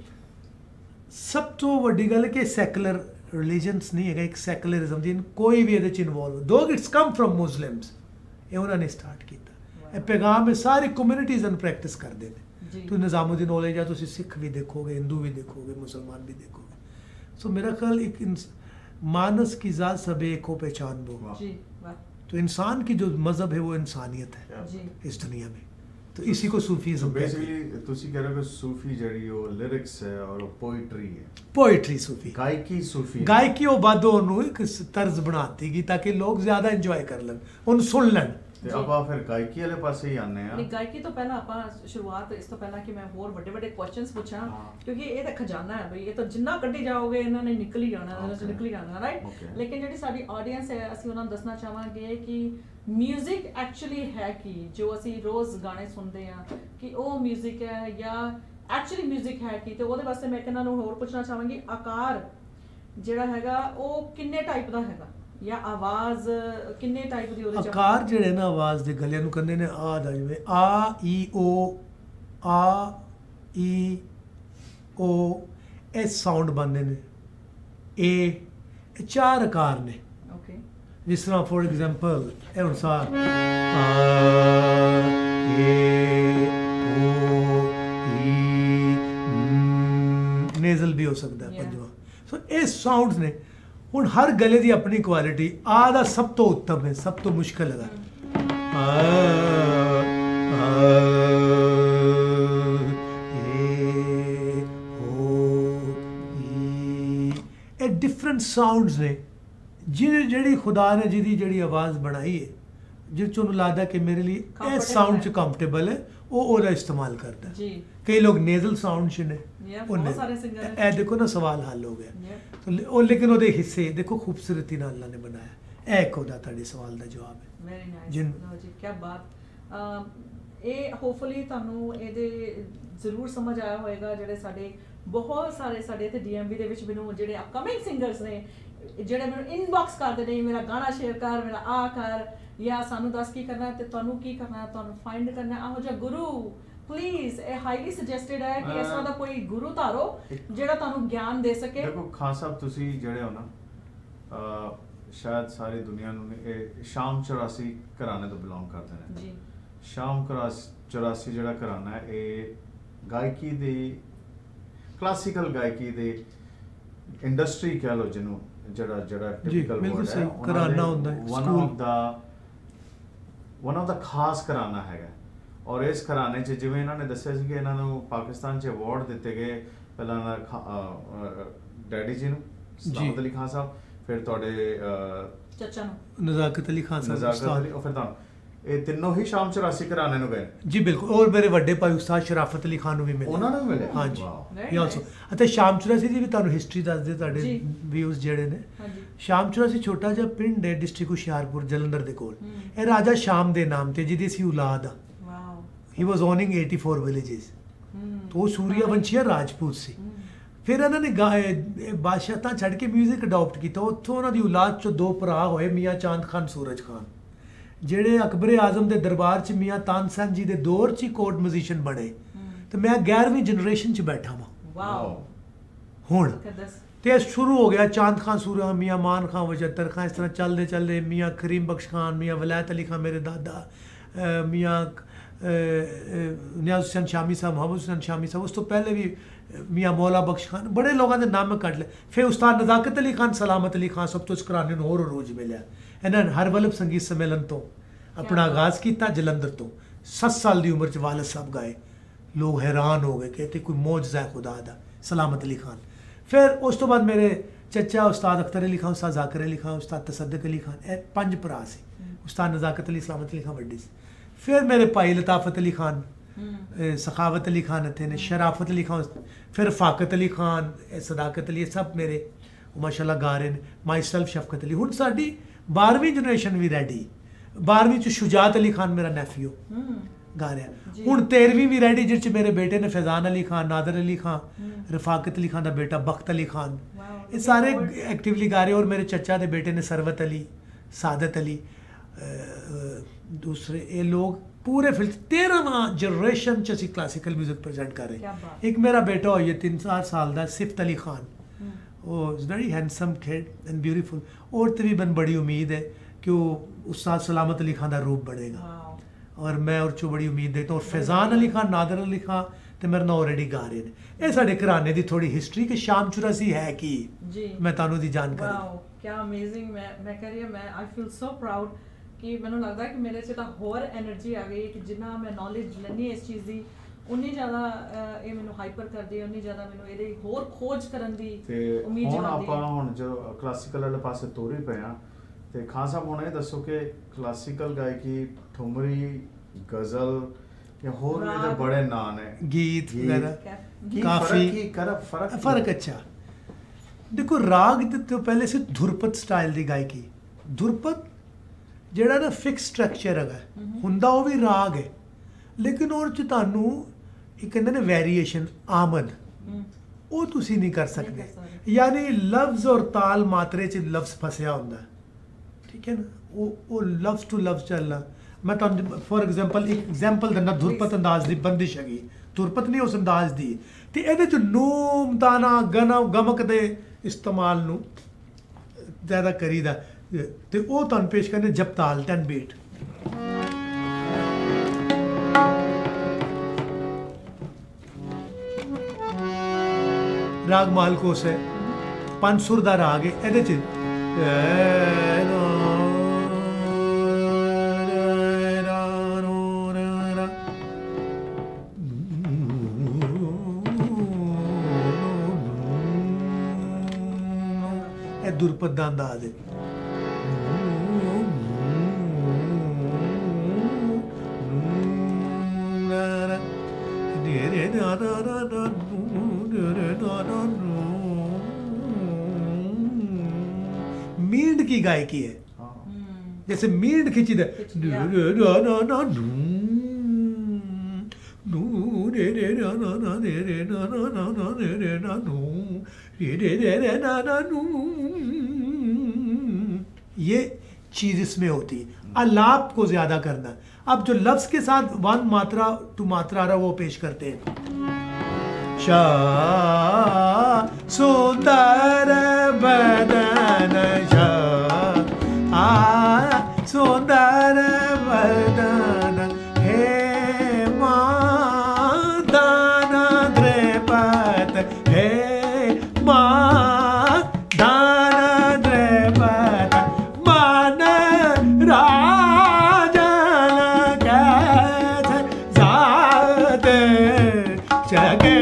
सब तो वड्डी गल है कि सैकुलर रिलीजन्स नहीं है, एक सैकुलरिज्म दी कोई भी ਇਹਦੇ ਚ ਇਨਵੋਲਵ, दो इट्स कम फ्रॉम मुस्लिम्स, ਇਹ ਉਹਨਾਂ ਨੇ ਸਟਾਰਟ ਕੀਤਾ। ਇਹ ਪੈਗਾਮ ਹੈ ਸਾਰੀ ਕਮਿਊਨਿਟੀਜ਼ ਨੂੰ ਪ੍ਰੈਕਟਿਸ ਕਰਦੇ ਨੇ। ਤੁਸੀਂ ਨਿਜ਼ਾਮੁद्दीन ਔਲੀਆ, ਤੁਸੀਂ ਸਿੱਖ ਵੀ ਦੇਖੋਗੇ, ਹਿੰਦੂ ਵੀ ਦੇਖੋਗੇ, ਮੁਸਲਮਾਨ भी देखोगे। सो मेरा ख्याल एक मानस की ज़ात सब एक हो पहचान वो, तो इंसान की जो मज़हब है वो इंसानियत है इस दुनिया में, तो इसी को सूफीज़म बेसिकली ਤੁਸੀਂ कह रहे हो सूफी जड़ी वो लिरिक्स है और पोइट्री है, पोइट्री सूफी, गायकी सूफी, गायकी ਉਹ ਬਾਦੋਂ ਨੂੰ ਇੱਕ ਤਰਜ਼ ਬਣਾਤੀ ਗਈ ਤਾਂ ਕਿ ਲੋਕ ਜ਼ਿਆਦਾ ਇੰਜੋਏ ਕਰ ਲੈਣ, ਉਹਨੂੰ ਸੁਣ ਲੈਣ। ਤੇ ਆਪਾਂ ਫਿਰ ਗਾਇਕੀ ਵਾਲੇ ਪਾਸੇ ਹੀ ਆਨੇ ਆ। ਨਹੀਂ, ਗਾਇਕੀ ਤੋਂ ਪਹਿਲਾਂ ਆਪਾਂ ਸ਼ੁਰੂਆਤ, ਇਸ ਤੋਂ ਪਹਿਲਾਂ ਕਿ ਮੈਂ ਹੋਰ ਵੱਡੇ ਕੁਐਸਚਨਸ ਪੁੱਛਾਂ, ਕਿਉਂਕਿ ਇਹ ਤਾਂ ਖਜ਼ਾਨਾ ਹੈ ਬਈ, ਇਹ ਤਾਂ ਜਿੰਨਾ ਕੱਢੀ ਜਾਓਗੇ ਇਹਨਾਂ ਨੇ ਨਿਕਲ ਹੀ ਜਾਣਾ, ਰਾਈਟ। ਲੇਕਿਨ ਜਿਹੜੀ ਸਾਡੀ ਆਡੀਅנס ਹੈ, ਅਸੀਂ ਉਹਨਾਂ ਨੂੰ ਦੱਸਣਾ ਚਾਹਾਂਗੇ ਕਿ ਮਿਊਜ਼ਿਕ ਐਕਚੁਅਲੀ ਹੈ ਕੀ, ਜੋ ਅਸੀਂ ਰੋਜ਼ ਗਾਣੇ ਸੁਣਦੇ ਆ, ਕਿ ਉਹ ਮਿਊਜ਼ਿਕ ਹੈ ਜਾਂ ਐਕਚੁਅਲੀ ਮਿਊਜ਼ਿਕ ਹੈ ਕੀ। ਤੇ ਉਹਦੇ ਵਾਸਤੇ ਮੈਂ ਇਹਨਾਂ ਨੂੰ ਹੋਰ ਪੁੱਛਣਾ ਚਾਹਾਂਗੀ, ਆਕਾਰ ਜਿਹੜਾ ਹੈਗਾ ਉਹ ਕਿੰਨੇ ਟਾਈਪ ਦਾ ਹੈਗਾ, ਜਾਂ ਆਵਾਜ਼ ਕਿੰਨੇ ਟਾਈਪ ਦੀ ਉਹਦੇ ਚ ਆਕਾਰ ਜਿਹੜੇ ਨਾ ਆਵਾਜ਼ ਦੇ ਗਲਿਆਂ ਨੂੰ ਕਹਿੰਦੇ ਨੇ ਆ ਦਾ, ਜਿਵੇਂ ਆ ਈ ਓ, ਆ ਈ ਓ, ਇਹ ਸਾਊਂਡ ਬਣਦੇ ਨੇ। ਇਹ 4 ਆਕਾਰ ਨੇ। ਓਕੇ, ਜਿਸ ਤਰ੍ਹਾਂ ਫੋਰ ਐਗਜ਼ਾਮਪਲ ਇਹ ਅਨੁਸਾਰ ਆ ਏ ਓ ਈ, ਨੇਜ਼ਲ ਵੀ ਹੋ ਸਕਦਾ ਹੈ ਪੰਜਵਾਂ। ਸੋ ਇਹ ਸਾਊਂਡਸ ਨੇ। ਹੁਣ ਹਰ ਗਲੇ ਦੀ ਆਪਣੀ ਕੁਆਲਿਟੀ। ਆ ਦਾ ਸਭ ਤੋਂ ਉੱਤਮ ਹੈ, ਸਭ ਤੋਂ ਮੁਸ਼ਕਿਲ ਹੈ। ਇਹ ਡਿਫਰੈਂਟ ਸਾਊਂਡਸ ਨੇ ਜਿਹੜੀ ਖੁਦਾ ਨੇ ਜਿਹਦੀ ਜਿਹੜੀ ਆਵਾਜ਼ ਬਣਾਈ ਹੈ, ਜਿਸ 'ਚ ਉਹਨੂੰ ਲੱਗਦਾ ਕਿ ਮੇਰੇ ਲਈ ਇਹ ਸਾਊਂਡ 'ਚ ਕੰਫਰਟੇਬਲ ਹੈ, ਉਹ ਉਹਦਾ ਇਸਤੇਮਾਲ ਕਰਦਾ ਜੀ। ਕਈ ਲੋਕ ਨੇਜ਼ਲ ਸਾਊਂਡ 'ਚ ਨੇ, ਇਹ ਦੇਖੋ ਨਾ ਸਵਾਲ ਹੱਲ ਹੋ ਗਿਆ। ਉਹ ਲੇਕਿਨ ਉਹਦੇ ਹਿੱਸੇ ਦੇਖੋ ਖੂਬਸੂਰਤੀ ਨਾਲ ਅੱਲਾ ਨੇ ਬਣਾਇਆ। ਇਹ ਇੱਕ ਉਹਦਾ ਤੁਹਾਡੇ ਸਵਾਲ ਦਾ ਜਵਾਬ ਹੈ। ਵੈਰੀ ਨਾਈਸ ਜੀ, ਕੀ ਬਾਤ। ਇਹ ਹੋਪਫੁਲੀ ਤੁਹਾਨੂੰ ਇਹਦੇ ਜ਼ਰੂਰ ਸਮਝ ਆਇਆ ਹੋਏਗਾ। ਜਿਹੜੇ ਸਾਡੇ ਬਹੁਤ ਸਾਰੇ ਇੱਥੇ DMV ਦੇ ਵਿੱਚ ਮੈਨੂੰ ਜਿਹੜੇ ਅਪਕਮਿੰਗ ਸਿੰਗਰਸ ਨੇ, ਜਿਹੜੇ ਮੈਨੂੰ ਇਨਬਾਕਸ ਕਰਦੇ ਨੇ, ਮੇਰਾ ਗਾਣਾ ਸ਼ੇਅਰ ਕਰ, ਮੇਰਾ ਆ ਕਰ, ਜਾਂ ਸਾਨੂੰ ਦੱਸ ਕੀ ਕਰਨਾ ਤੇ ਤੁਹਾਨੂੰ ਕੀ ਕਰਨਾ, ਤੁਹਾਨੂੰ ਫਾਈਂਡ ਕਰਨਾ ਇਹੋ ਜਿਹਾ ਗੁਰੂ। ਪਲੀਜ਼ ਇਹ ਹਾਈਲੀ ਸੁਜੈਸਟਡ ਹੈ ਕਿ ਇਸ ਤਰ੍ਹਾਂ ਦਾ ਕੋਈ ਗੁਰੂ ਧਾਰੋ ਜਿਹੜਾ ਤੁਹਾਨੂੰ ਗਿਆਨ ਦੇ ਸਕੇ। ਦੇਖੋ ਖਾਨ ਸਾਹਿਬ, ਤੁਸੀਂ ਜਿਹੜੇ ਹੋ ਨਾ, ਸ਼ਾਇਦ ਸਾਰੀ ਦੁਨੀਆ ਨੂੰ ਇਹ ਸ਼ਾਮ 84 ਘਰਾਣੇ ਤੋਂ ਬਿਲੋਂਗ ਕਰਦੇ ਨੇ ਜੀ। ਸ਼ਾਮ 84 ਜਿਹੜਾ ਘਰਾਣਾ ਹੈ, ਇਹ ਗਾਇਕੀ ਦੀ, ਕਲਾਸੀਕਲ ਗਾਇਕੀ ਦੀ ਇੰਡਸਟਰੀ ਕਹਿ ਲਓ ਜਿਹਨੂੰ, ਜਿਹੜਾ ਟਿਪੀਕਲ ਵਰਡ ਹੈ, ਘਰਾਣਾ ਹੁੰਦਾ ਹੈ, ਵਨ ਆਫ ਦਾ ਖਾਸ ਘਰਾਣਾ ਹੈਗਾ। ਔਰ ਇਸ ਘਰਾਣੇ 'ਚ ਜਿਵੇਂ ਇਹਨਾਂ ਨੇ ਦੱਸਿਆ ਸੀ ਕਿ ਇਹਨਾਂ ਨੂੰ ਪਾਕਿਸਤਾਨ 'ਚ ਅਵਾਰਡ ਦਿੱਤੇ ਗਏ। ਪਹਿਲਾਂ ਡੈਡੀ ਜੀ ਨੂੰ, ਸਲਾਮਤ ਅਲੀ ਖਾਨ ਸਾਹਿਬ, ਫਿਰ ਤੁਹਾਡੇ ਚਾਚਾ ਨੂੰ ਨਜ਼ਾਕਤ ਅਲੀ ਖਾਨ ਸਾਹਿਬ, ਔਰ ਫਿਰ ਤੁਹਾਨੂੰ, ਇਹ ਤਿੰਨੋਂ ਹੀ ਸ਼ਾਮ 84 ਘਰਾਣੇ ਨੂੰ ਗਏ ਜੀ। ਬਿਲਕੁਲ। ਔਰ ਮੇਰੇ ਵੱਡੇ ਭਾਈ ਉਸਤਾਦ ਸ਼ਰਾਫਤ ਅਲੀ ਖਾਨ ਨੂੰ ਵੀ ਮਿਲੇ, ਉਹਨਾਂ ਨੂੰ ਵੀ ਮਿਲੇ। ਹਾਂਜੀ, ਇਹ ਆਲਸੋ। ਅਤੇ ਸ਼ਾਮ 84 ਦੀ ਵੀ ਤੁਹਾਨੂੰ ਹਿਸਟਰੀ ਦੱਸਦੇ ਤੁਹਾਡੇ ਵਿਊਜ਼ ਜਿਹੜੇ ਨੇ। ਸ਼ਾਮ 84 ਛੋਟਾ ਜਿਹਾ ਪਿੰਡ ਹੈ, ਡਿਸਟ੍ਰਿਕਟ ਹੁਸ਼ਿਆਰਪੁਰ ਜਲੰਧਰ ਦੇ ਕੋਲ। ਇਹ ਰਾਜਾ ਸ਼ਾਮ ਦੇ ਨਾਮ ਤੇ, ਜਿਹਦੀ ਸੀ ਔਲਾਦ ਆ। He was owning 84 villages. तो सूर्यवंशी राजपूत सी। फिर इन्होंने बादशाह छड़ के म्यूजिक अडॉप्ट किया। उत्थों उन्होंने औलाद चो 2 भरा होए, मियाँ चांद खान, सूरज खान, ਜਿਹੜੇ अकबर आजम के दरबार च मियाँ तानसेन जी के दौर च ही कोर्ट म्यूजिशियन बने। तो मैं 11वीं जनरेशन च बैठा वां हुण। तो शुरू हो गया चांद खान, सूरज खान, मियाँ मान खान, वजहतर खान, इस तरह चलते चलते मियाँ करीम बख्श खान, मियाँ वलायत अली खान मेरे दादा, मियाँ नियाज हुसैन शामी साहब, मोहम्मद हुसैन शामी साहब, उस तो पहले भी मियाँ मौला बख्श खान, बड़े लोगों के नाम कट ले। फिर उस्ताद नज़ाकत अली खान, सलामत अली खान, सब तो इस घराने होर अरूज मिले। इन्होंने हर वलब संगीत सम्मेलन तो अपना आगाज़ किया जलंधर तो। 7 साल की उम्र च वालिद साहब गाए, लोग हैरान हो गए, कहते कोई मौजज़ा है खुदा दा। सलामत अली खान। फिर उस तो बाद मेरे चचा उस्ताद अख्तर अली खान, उस्ताद जाकिर अली खान, उस्ताद तसद्दुक अली खान, 5 भरा से। उस्ताद नज़ाकत अली, सलामत अली खान वड्डी से। फिर मेरे भाई लताफत अली खान, सखावत अली खान इतने ने, शराफत अली खान, फिर फाकत अली खान, सदाकत अली, सब मेरे माशाल्लाह गा रहे हैं। Myself Shafqat Ali. हुण साडी 12वीं जनरेशन भी रेडी। 12वीं च शुजात अली खान मेरा नैफियो गा रहा। हुण 13वीं भी रेडी, जिस मेरे बेटे ने फैजान अली खान, नादर अली खान, रफाकत अली खान का बेटा बख्त अली खान, ये सारे एक्टिवली गा रहे। और मेरे चचा के बेटे ने सरवत अली, सादत अली, दूसरे ये लोग पूरे 13वां जनरेशन च असी क्लासिकल म्यूजिक प्रेजेंट कर रहे हैं। एक मेरा बेटा हो ये 3-4 साल का सिफ्त अली खान, वो very handsome kid and beautiful. और तकरीबन बड़ी उम्मीद है कि वो उस्ताद सलामत अली खान का रूप बढ़ेगा। और मैं और चो बड़ी उम्मीद देता हूँ। और फैजान अली खान, नादर अली खान तो मेरे नाल ऑलरेडी गा रहे हैं। ये साढ़े घराने की थोड़ी हिस्ट्री कि शाम 84 है कि मैं तुहानू दी जानकारी। क्या अमेजिंग। मैं कह रही हूँ, मैं आई फील सो प्राउड कि मैनू लगता है कि मेरे से होर एनर्जी आ गई कि जिन्ना मैं नॉलेज लैनी इस चीज़ की उन्नी ज़्यादा ये मैनू हाइपर करदी है, उन्नी ज़्यादा मैनू ये होर खोज करन दी उम्मीद जगादी है। आपां हुण जो क्लासिकल वाले पासे तोरी पे हां ते खान साहब हुण ये दसो कि क्लासिकल गायकी, ठुमरी, गज़ल या होर भी तो बड़े नाम है, गीत वगैरह, काफ़ी फर्क। अच्छा देखो, राग तो पहले से धुरपत स्टाइल की गायकी। धुरपत ਜਿਹੜਾ ਨਾ ਫਿਕਸ ਸਟਰਕਚਰ ਹੈਗਾ ਹੁੰਦਾ, ਉਹ ਵੀ ਰਾਗ ਹੈ, ਲੇਕਿਨ ਉਹਦੇ 'ਚ ਤੁਹਾਨੂੰ ਇਹ ਕਹਿੰਦੇ ਨੇ ਵੇਰੀਏਸ਼ਨ, ਆਮਦ, ਉਹ ਤੁਸੀਂ ਨਹੀਂ ਕਰ ਸਕਦੇ। ਯਾਨੀ ਲਫ਼ਜ਼ ਔਰ ਤਾਲ ਮਾਤਰੇ 'ਚ ਲਫ਼ਜ਼ ਫਸਿਆ ਹੁੰਦਾ, ठीक है ना, वो लव्स टू लव्स चलना। मैं तो फॉर एग्जांपल एक एग्जांपल देना, धुरपत अंदाज दी बंदिश हैगी, धुरपत नहीं उस अंदाज दी ते ਇਹਦੇ ਚ ਨੂਮ ਤਾਨਾ ਗਨਾ ਗਮਕ ਦੇ ਇਸਤੇਮਾਲ ਨੂੰ ਜ਼ਿਆਦਾ ਕਰੀਦਾ ਤੇ ਉਹ ਤੁਹਾਨੂੰ ਪੇਸ਼ ਕਰਨੇ ਜਪਤਾਲ 10 ਬੀਟ। राग मालकोस है, 5 सुर दा राग है, ਇਹਦੇ ਚ ਇਹ ਦੁਰਪਦ ਦਾ ਅੰਦਾਜ਼ ਹੈ। मींड की गायकी है, जैसे मींड खींची दे ये चीज इसमें होती है। आलाप को ज्यादा करना। अब जो लफ्ज के साथ वन मात्रा टू मात्रा रहा वो पेश करते हैं। शाह सुंदर बदन शाह सुंदर बदन हे मादान द्रपत हे मादान द्रपत मन राजन कैसे जात जगे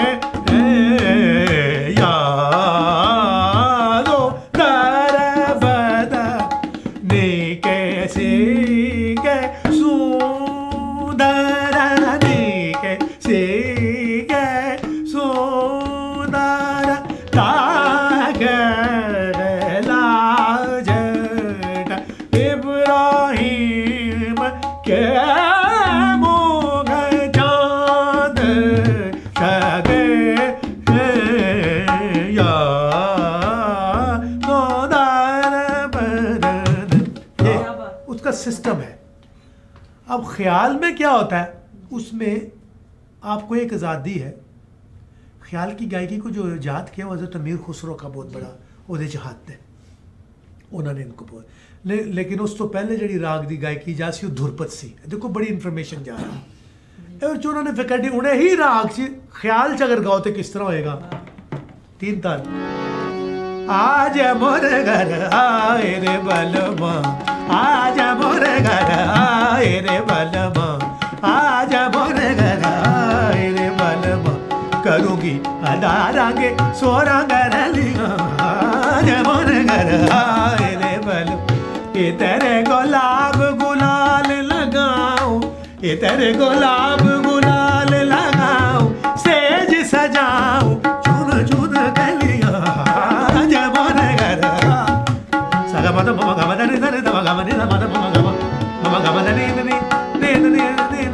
सिस्टम है। अब ख्याल में क्या होता है, उसमें आपको एक आज़ादी है। ख्याल की गायकी को जो इजाद किया हज़रत अमीर खुसरो का बहुत बड़ा ਉਹਦੇ 'ਚ ਹੱਥ है, उन्होंने इनको बहुत लेकिन उस तो पहले जी राग की गायकी जा सी धुरपत सी। देखो बड़ी इन्फॉर्मेशन जा रही है उन्होंने फिर कढ़ी उन्हें ही राग से ख्याल च अगर गाओ तो किस तरह होएगा। 3 ताल आज मोरे घर आए रे बलमा, आज मोरे घर आए रे बलमा, आज मोरे घर आए रे बलमा, करूंगी अदारांगे सोरांगा रलिया, आज मोरे घर आए रे बलमा, ये तेरे गुलाब गुलाल लगाओ, ये तेरे गुलाब गुलाल लगाओ, सेज सजाओ चुन चुन गलिया, आज मोरे घर सगा मद मम गम दनि दनि दम गम नि मद मम गम दनि नि ने ने ने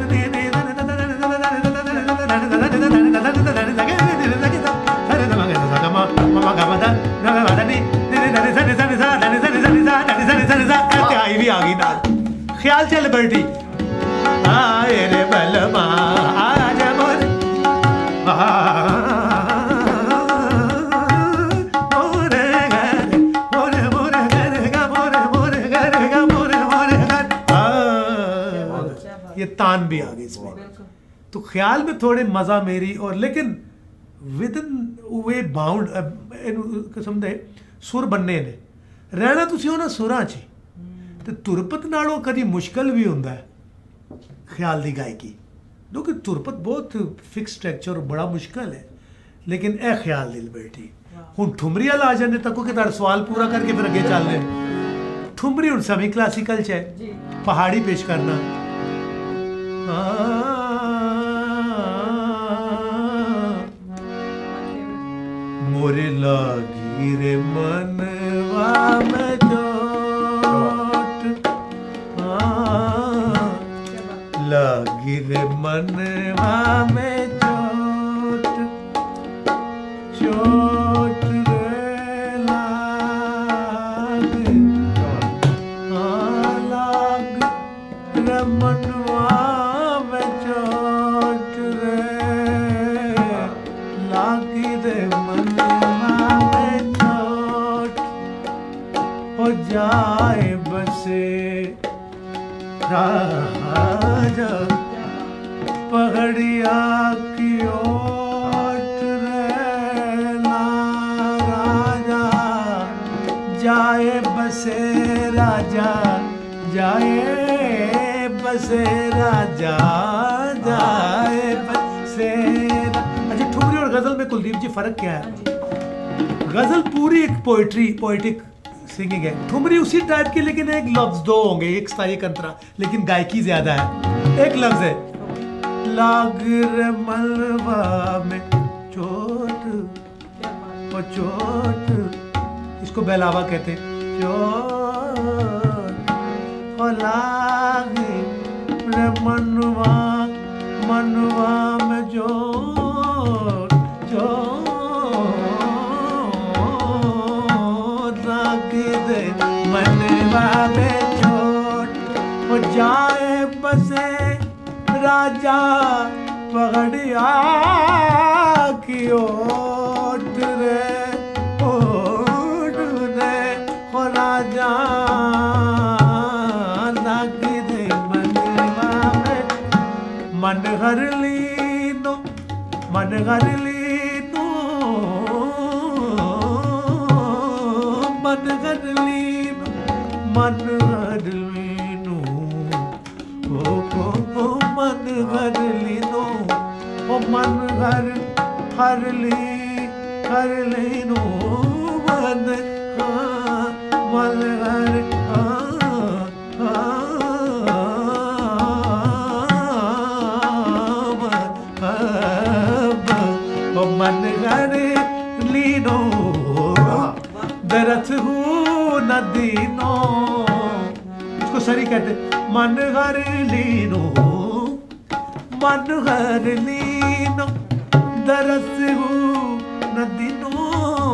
ख्याल चल बैठी आए रे बलमा आज मोरे मोरे घर मोरे मोरे घर गा मोरे मोरे घर गा मोरे मोरे घर। ये तान भी आ गई इसमें। तो ख्याल में थोड़े मजा मेरी और लेकिन विद इन वे बाउंड किस्म दे सुर बनने ने रहना तुसी होना सुरां च ते तुरपत नालों कदी मुश्किल भी होंदा है ख्याल दी गायकी, क्योंकि तुरपत बहुत फिक्स स्ट्रक्चर बड़ा मुश्किल है। लेकिन ए ख्याल दिल बैठी हुण ठुमरी वाला आ जाने तक कि तारा सवाल पूरा करके फिर अगे चलने। ठुमरी हुण सेमी क्लासिकल च है, पहाड़ी पेश करना मोरे लागी रे मनवा में चोट, लागी रे मनवा में चोट, चोट रे लागी मनवा में चोट रे लागी रे मनवा में चोट हो जाए बसे राजा पहाड़िया की ओट रे राजा जाए बसे राजा जाए बसे राजा जाए बसे। अच्छा ठुमरी और गजल में कुलदीप जी फर्क क्या है? गजल पूरी एक पोइटिक सिंगिंग है, ठुमरी उसी टाइप की लेकिन एक लफ्ज दो होंगे, एक स्थाई एक अंतरा, लेकिन गायकी ज्यादा है। एक लफ्ज है लाग रे मलबा में चोट ओ चोट, इसको बेलावा कहते चोट ओ लाग रे मनवा में चोट चोट लाग रे मनवा में चोट हो जाए बसे राजा पहाड़िया की ओट रे ओट रे हो राजा लाग दे मनवा में मन हर लीनो मन हर लीनो मन हर लीनो मन हर लीनो ओ मन हर लीनो ओ मन हर लीनो मन हर ओ मन हर लीनो दरस हो नदीनो, इसको सरी कहते मन हर लीनो मन हर लीनो दरस हो नदीनो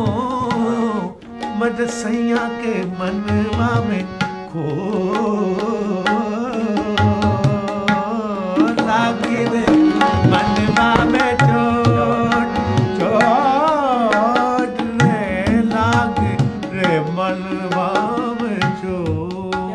मद सैया के मनवा में खो लागे रे मनवा में चोट चोट रे लागे रे मनवा में चोट।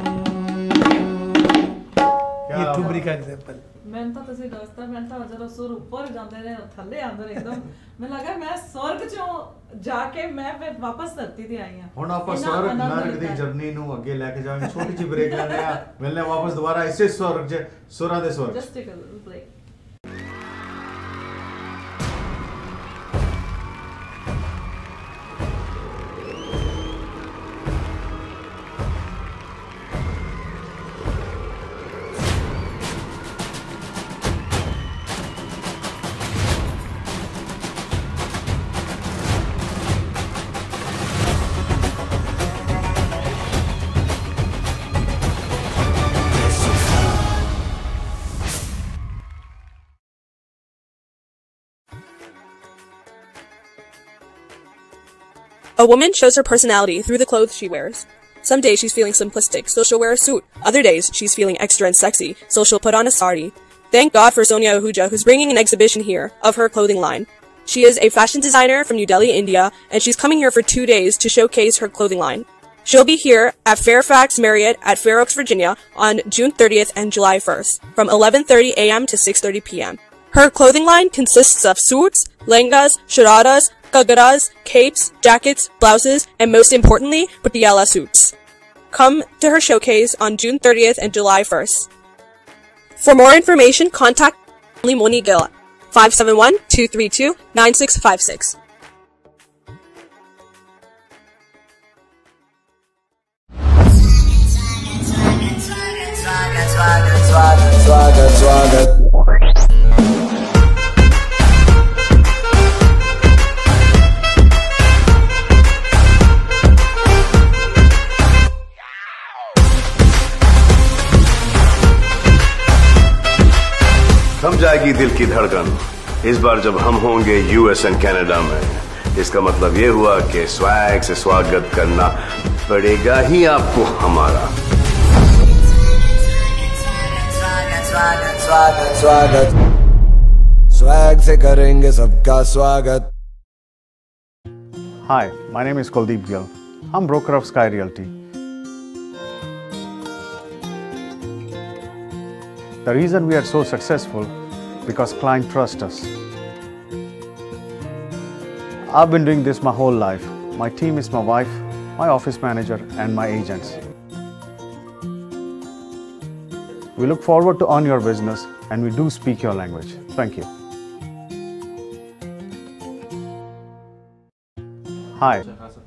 ये ठुमरी का एग्जांपल। मैं तो तुझे दस्ता मैं तो जरा सुर ऊपर जाते रहे थल्ले आंदे रहे एकदम मैं लगा मैं स्वर्ग चों जाके मैं फिर वापस धरती ते आई हां। ਹੁਣ ਆਪਾਂ ਸਵਰਗ ਨਰਕ ਦੀ ਜਰਨੀ ਨੂੰ ਅੱਗੇ ਲੈ ਕੇ ਜਾਵਾਂਗੇ, ਛੋਟੀ ਜਿਹੀ ਬ੍ਰੇਕ ਲੈਣੇ ਆ, ਮਿਲਨੇ ਵਾਪਸ ਦੁਬਾਰਾ ਇਸੇ ਸਵਰਗ 'ਚ ਸੁਰਾਂ ਦੇ ਸਵਰਗ। Just take a little break. A woman shows her personality through the clothes she wears. Some days she's feeling simplistic, so she'll wear a suit. Other days she's feeling extra and sexy, so she'll put on a sari. Thank God for Sonia Ahuja, who's bringing an exhibition here of her clothing line. She is a fashion designer from New Delhi, India, and she's coming here for 2 days to showcase her clothing line. She'll be here at Fairfax Marriott at Fair Oaks, Virginia on June 30th and July 1st from 11:30 a.m. to 6:30 p.m. Her clothing line consists of suits, lehengas, shararas, gagaras, capes, jackets, blouses, and most importantly, patiala suits. Come to her showcase on June 30th and July 1st. For more information, contact Moni Gill, 571-232-9656. स्वागत। थम जाएगी दिल की धड़कन इस बार जब हम होंगे यूएस एंड कनाडा में। इसका मतलब ये हुआ कि स्वैग से स्वागत करना पड़ेगा ही आपको हमारा। स्वागत स्वागत स्वैग से करेंगे सबका स्वागत. Hi, my name is Kuldeep Gill. I'm broker of Sky Realty. The reason we are so successful because clients trust us. I've been doing this my whole life. My team is my wife, my office manager and my agents. We look forward to earn your business and we do speak your language. Thank you. Hi.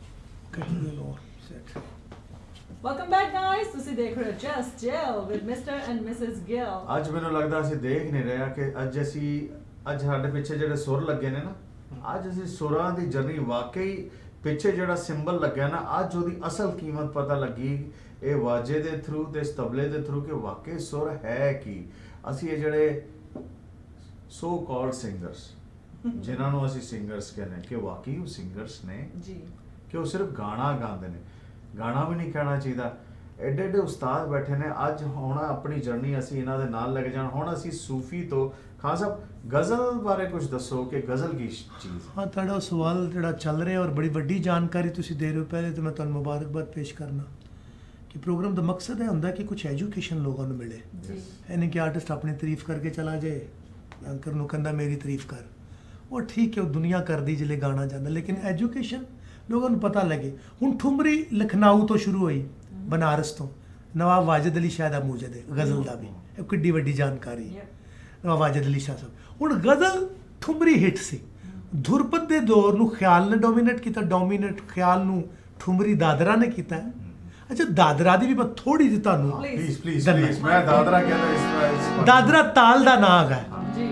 Welcome back guys, ਤੁਸੀਂ ਦੇਖ ਰਹੇ ਹੋ just chill with mister and missus Gill. ਅੱਜ ਮੈਨੂੰ ਲੱਗਦਾ ਅਸੀਂ ਦੇਖ ਨਹੀਂ ਰਿਹਾ ਕਿ ਅੱਜ ਸਾਡੇ ਪਿੱਛੇ ਜਿਹੜੇ ਸੁਰ ਲੱਗੇ ਨੇ ਨਾ, ਅੱਜ ਅਸੀਂ ਸੁਰਾਂ ਦੀ ਜਰਨੀ ਵਾਕਈ ਪਿੱਛੇ ਜਿਹੜਾ ਸਿੰਬਲ ਲੱਗਿਆ ਨਾ, ਅੱਜ ਉਹਦੀ ਅਸਲ ਕੀਮਤ ਪਤਾ ਲੱਗੀ ਇਹ ਵਾਜੇ ਦੇ ਥਰੂ ਤੇ ਇਸ ਤਬਲੇ ਦੇ ਥਰੂ ਕਿ ਵਾਕਈ ਸੁਰ ਹੈ ਕੀ। ਅਸੀਂ ਇਹ ਜਿਹੜੇ ਸੋ ਕਾਲਡ ਸਿੰਗਰਸ ਜਿਨ੍ਹਾਂ ਨੂੰ ਅਸੀਂ ਸਿੰਗਰਸ ਕਹਿੰਦੇ ਕਿ ਵਾਕਈ ਉਹ ਸਿੰਗਰਸ ਨੇ ਜੀ, ਕਿ ਉਹ ਸਿਰਫ ਗਾਣਾ ਗਾਉਂਦੇ ਨੇ। ਗਾਣਾ ਵੀ ਨਹੀਂ ਕਹਿਣਾ ਚਾਹੀਦਾ। ਐਡੇ ਐਡੇ ਉਸਤਾਦ ਬੈਠੇ ਨੇ। ਅੱਜ ਹੁਣ ਆਪਣੀ ਜਰਨੀ ਅਸੀਂ ਇਹਨਾਂ ਦੇ ਨਾਲ ਲੈ ਕੇ ਜਾਣ। ਹੁਣ ਅਸੀਂ ਸੂਫੀ ਤੋਂ ਖਾਨ ਸਾਹਿਬ ਗਜ਼ਲ ਬਾਰੇ ਕੁਝ ਦੱਸੋ ਕਿ ਗਜ਼ਲ ਕੀ ਚੀਜ਼। ਹਾਂ, ਤੁਹਾਡਾ ਸਵਾਲ ਜਿਹੜਾ ਚੱਲ ਰਿਹਾ ਔਰ ਬੜੀ ਵੱਡੀ ਜਾਣਕਾਰੀ ਤੁਸੀਂ ਦੇ ਰਹੇ ਹੋ। ਪਹਿਲੇ ਤਾਂ ਮੈਂ ਤੁਹਾਨੂੰ ਮੁਬਾਰਕਬਾਦ ਪੇਸ਼ ਕਰਨਾ ਕਿ ਪ੍ਰੋਗਰਾਮ ਦਾ ਮਕਸਦ ਇਹ ਹੁੰਦਾ ਕਿ ਕੁਝ ਐਜੂਕੇਸ਼ਨ ਲੋਕਾਂ ਨੂੰ ਮਿਲੇ। ਇਹ ਨਹੀਂ ਕਿ ਆਰਟਿਸਟ ਆਪਣੀ ਤਾਰੀਫ ਕਰਕੇ ਚਲਾ ਜਾਏ, ਐਂਕਰ ਨੂੰ ਕਹਿੰਦਾ ਮੇਰੀ ਤਾਰੀਫ ਕਰ। ਉਹ ਠੀਕ ਹੈ, ਉਹ ਦੁਨੀਆ ਕਰਦੀ ਜਿਲੇ ਗਾਣਾ ਜਾਂਦਾ, ਲੇਕਿਨ ਐਜੂਕੇਸ਼ਨ ਲੋਕਾਂ ਨੂੰ ਪਤਾ ਲੱਗੇ। ਹੁਣ ਠੁਮਰੀ ਲਖਨਊ ਤੋਂ ਸ਼ੁਰੂ ਹੋਈ, ਬਨਾਰਸ ਤੋਂ। ਨਵਾਬ ਵਾਜਿਦ ਅਲੀ ਸ਼ਾਹ ਦਾ ਮੂਜਦ ਹੈ ਗਜ਼ਲ ਦਾ ਵੀ, ਇਹ ਕਿੱਡੀ ਵੱਡੀ ਜਾਣਕਾਰੀ ਹੈ। ਨਵਾਬ ਵਾਜਿਦ ਅਲੀ ਸ਼ਾਹ ਸਾਹਿਬ। ਹੁਣ ਗਜ਼ਲ ਠੁਮਰੀ ਹਿੱਟ ਸੀ। ਧੁਰਪਦ ਦੇ ਦੌਰ ਨੂੰ ਖਿਆਲ ਨੇ ਡੋਮੀਨੇਟ ਕੀਤਾ। ਡੋਮੀਨੇਟ ਖਿਆਲ ਨੂੰ ਠੁਮਰੀ ਦਾਦਰਾ ਨੇ ਕੀਤਾ। ਅੱਛਾ, ਦਾਦਰਾ ਦੀ ਵੀ ਮੈਂ ਥੋੜੀ ਜਿਹੀ ਤੁਹਾਨੂੰ ਪਲੀਜ਼ ਮੈਂ ਦਾਦਰਾ ਕਹਿੰਦਾ ਇਸ ਦਾਦਰਾ ਤਾਲ ਦਾ ਨਾਮ ਹੈ ਜੀ।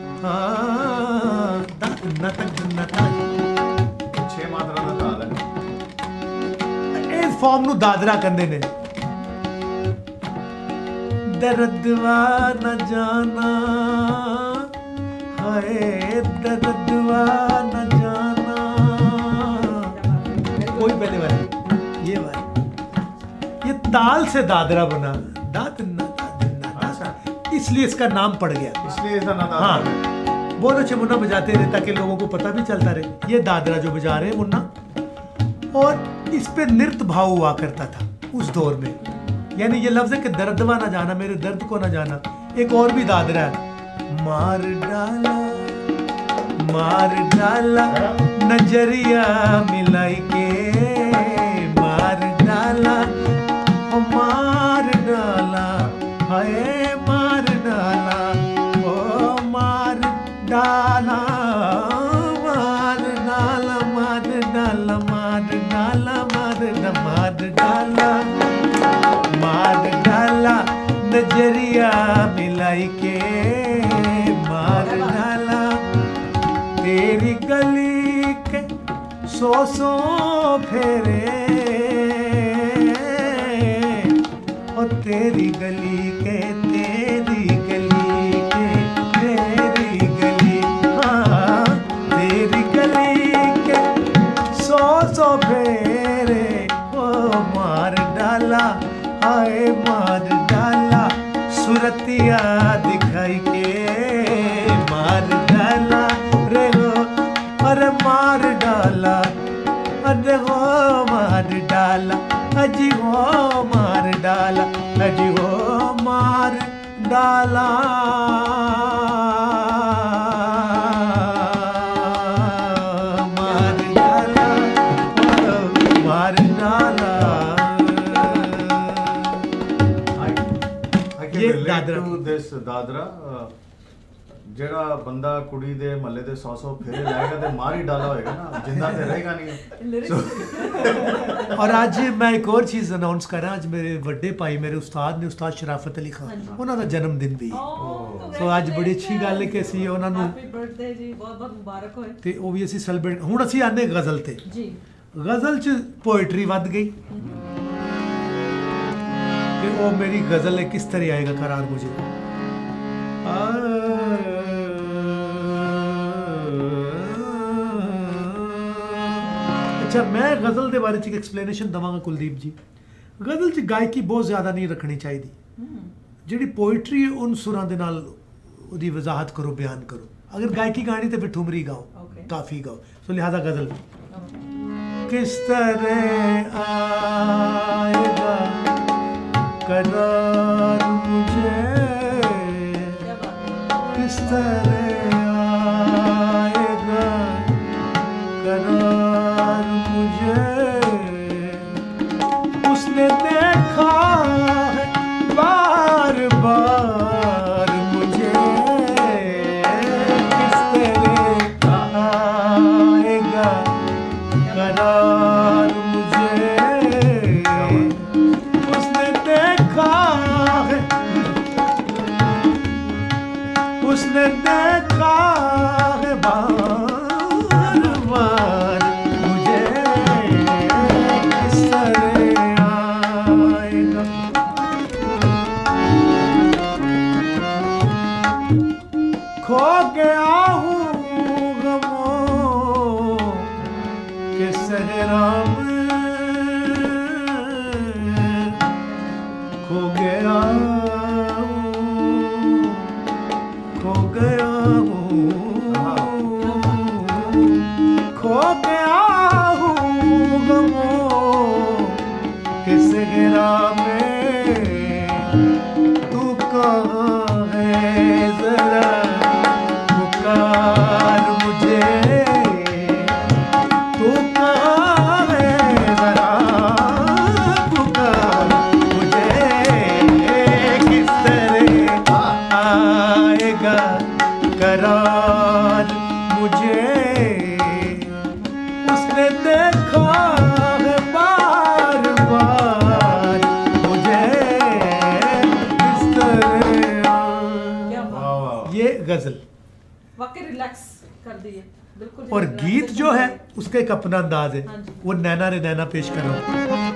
ਹਾਂ, ਛੇ ਮਾਤਰਾ ਦਾ ਤਾਲ ਹੈ। ਇਸ ਫਾਰਮ ਨੂੰ ਦਾਦਰਾ ਕਹਿੰਦੇ ਨੇ। ਦਰਦਵਾ ਨਾ ਜਾਣਾ ਹਾਏ, ਦਰਦਵਾ ਨਾ ਜਾਣਾ। कोई पहले वाला ये वाला, ये ताल से दादरा बना। इसलिए इसका नाम पड़ गया, इसलिए इसका नाम। हाँ, बहुत अच्छे मुन्ना बजाते रहे ताकि लोगों को पता भी चलता रहे ये दादरा जो बजा रहे हैं मुन्ना। और इस पे नृत्य भाव हुआ करता था उस दौर में। यानी ये लफ्ज़ है कि दर्दवा ना जाना, मेरे दर्द को ना जाना। एक और भी दादरा है, मार डाला नजरिया मिलाई के, मार डाला हाय, मार डाला ओ मार डाला, मार डाला, मार डाला, मार डाला, मार डाला, मार डाला नजरिया मिलाई के, मार डाला तेरी गली के सौ फेरे और तेरी गली के, तेरी गली के, तेरी गली, हाँ तेरी गली के सौ फेरे ओ मार डाला हाय, मार डाला सुरतिया दिखाई के, मार डाला रे हो, अरे मार डाला, अरे हो मार डाला, अजी हो मार डाला, अजी हो मार डाला, मार डाला, मार डाला। ये दादरा ਜਿਹੜਾ ਬੰਦਾ ਕੁੜੀ ਦੇ ਮਹੱਲੇ ਦੇ 100 ਫੇਰੇ ਲਾਏਗਾ ਤੇ ਮਾਰ ਹੀ डाला ਹੋਏਗਾ ਨਾ, ਜਿੰਦਾ ਤੇ ਰਹੇਗਾ नहीं। और ਅੱਜ ਮੈਂ ਇੱਕ ਹੋਰ ਚੀਜ਼ ਅਨਾਉਂਸ ਕਰਾਂ। ਅੱਜ ਮੇਰੇ ਵੱਡੇ ਭਾਈ ਮੇਰੇ ਉਸਤਾਦ ਨੇ, ਉਸਤਾਦ ਸ਼ਰਾਫਤ ਅਲੀ ਖਾਨ, ਉਹਨਾਂ ਦਾ ਜਨਮ ਦਿਨ ਵੀ। ਸੋ ਅੱਜ ਬੜੀ ਅੱਛੀ ਗੱਲ ਹੈ ਕਿ ਅਸੀਂ ਉਹਨਾਂ ਨੂੰ ਹੈਪੀ ਬਰਥਡੇ ਜੀ, ਬਹੁਤ ਬਹੁਤ ਮੁਬਾਰਕ ਹੋਏ। ਤੇ ਉਹ ਵੀ ਅਸੀਂ ਸੈਲੀਬ੍ਰੇਟ। ਹੁਣ ਅਸੀਂ ਆਨੇ ਗਜ਼ਲ ਤੇ ਜੀ। ਗਜ਼ਲ 'ਚ ਪੋਇਟਰੀ ਵੱਧ ਗਈ ਤੇ ਉਹ ਮੇਰੀ ਗਜ਼ਲ ਹੈ ਕਿਸ ਤਰ੍ਹਾਂ ਆਏਗਾ करार मुझे। अच्छा, मैं गज़ल के बारे में एक्सप्लेनेशन देवांगा कुलदीप जी। गज़ल च गायकी बहुत ज़्यादा नहीं रखनी चाहिए। जिहड़ी पोइट्री है उन सुरां दे नाल ਉਹਦੀ ਵਜ਼ਾਹਤ ਕਰੋ, ਬਿਆਨ ਕਰੋ। अगर गायकी गानी तो फिर ठुमरी गाओ, काफ़ी गाओ। तो लिहाजा गज़ल किस तरह आएगा करार मुझे, किस तरह आएगा करार मुझे, उसने देखा है बार बार मुझे, किस तरह आएगा करार मुझे, उसने देखा है, उसने देखा है बार बार मुझे, किस तरह आएगा। खो गया हूँ गमों के सहरा में, खो गया हूँ, खो गया हूँ, खो गया हूँ गमों के सहरा में, तू कहाँ है जरा पुकार मुझे, तू कहाँ है जरा पुकार मुझे, किस तरह आएगा करार मुझे, उसने देखा है बार बार मुझे, किस तरह। ये गजल वाकई रिलैक्स कर दिए बिल्कुल। और गीत जो है उसका एक अपना अंदाज है, हाँ जी। वो नैना रे नैना पेश कर रहा हूँ।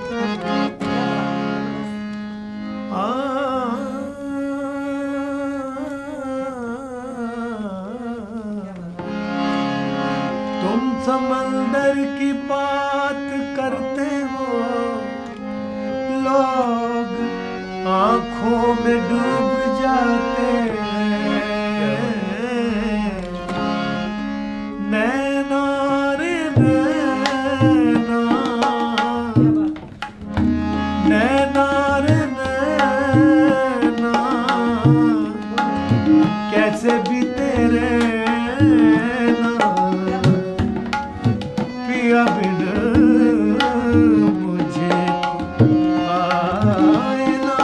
तुम समंदर की बात करते हो, लोग आंखों में डूब जाते हैं, नैना रे नैना, नैना रे नैना, कैसे भी तेरे पिया बिन मुझे आए ना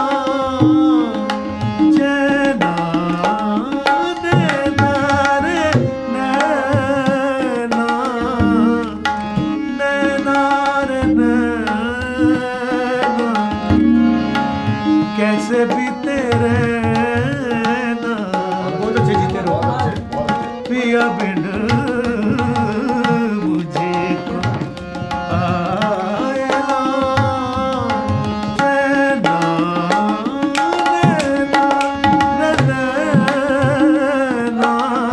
चैना, नैना रे नैना, नैना रे नैना, कैसे भी तेरे ना बहुत अच्छे जीते रहो, बहुत अच्छे। पिया बिन मुझे को आए ना चैना, नैना नैना।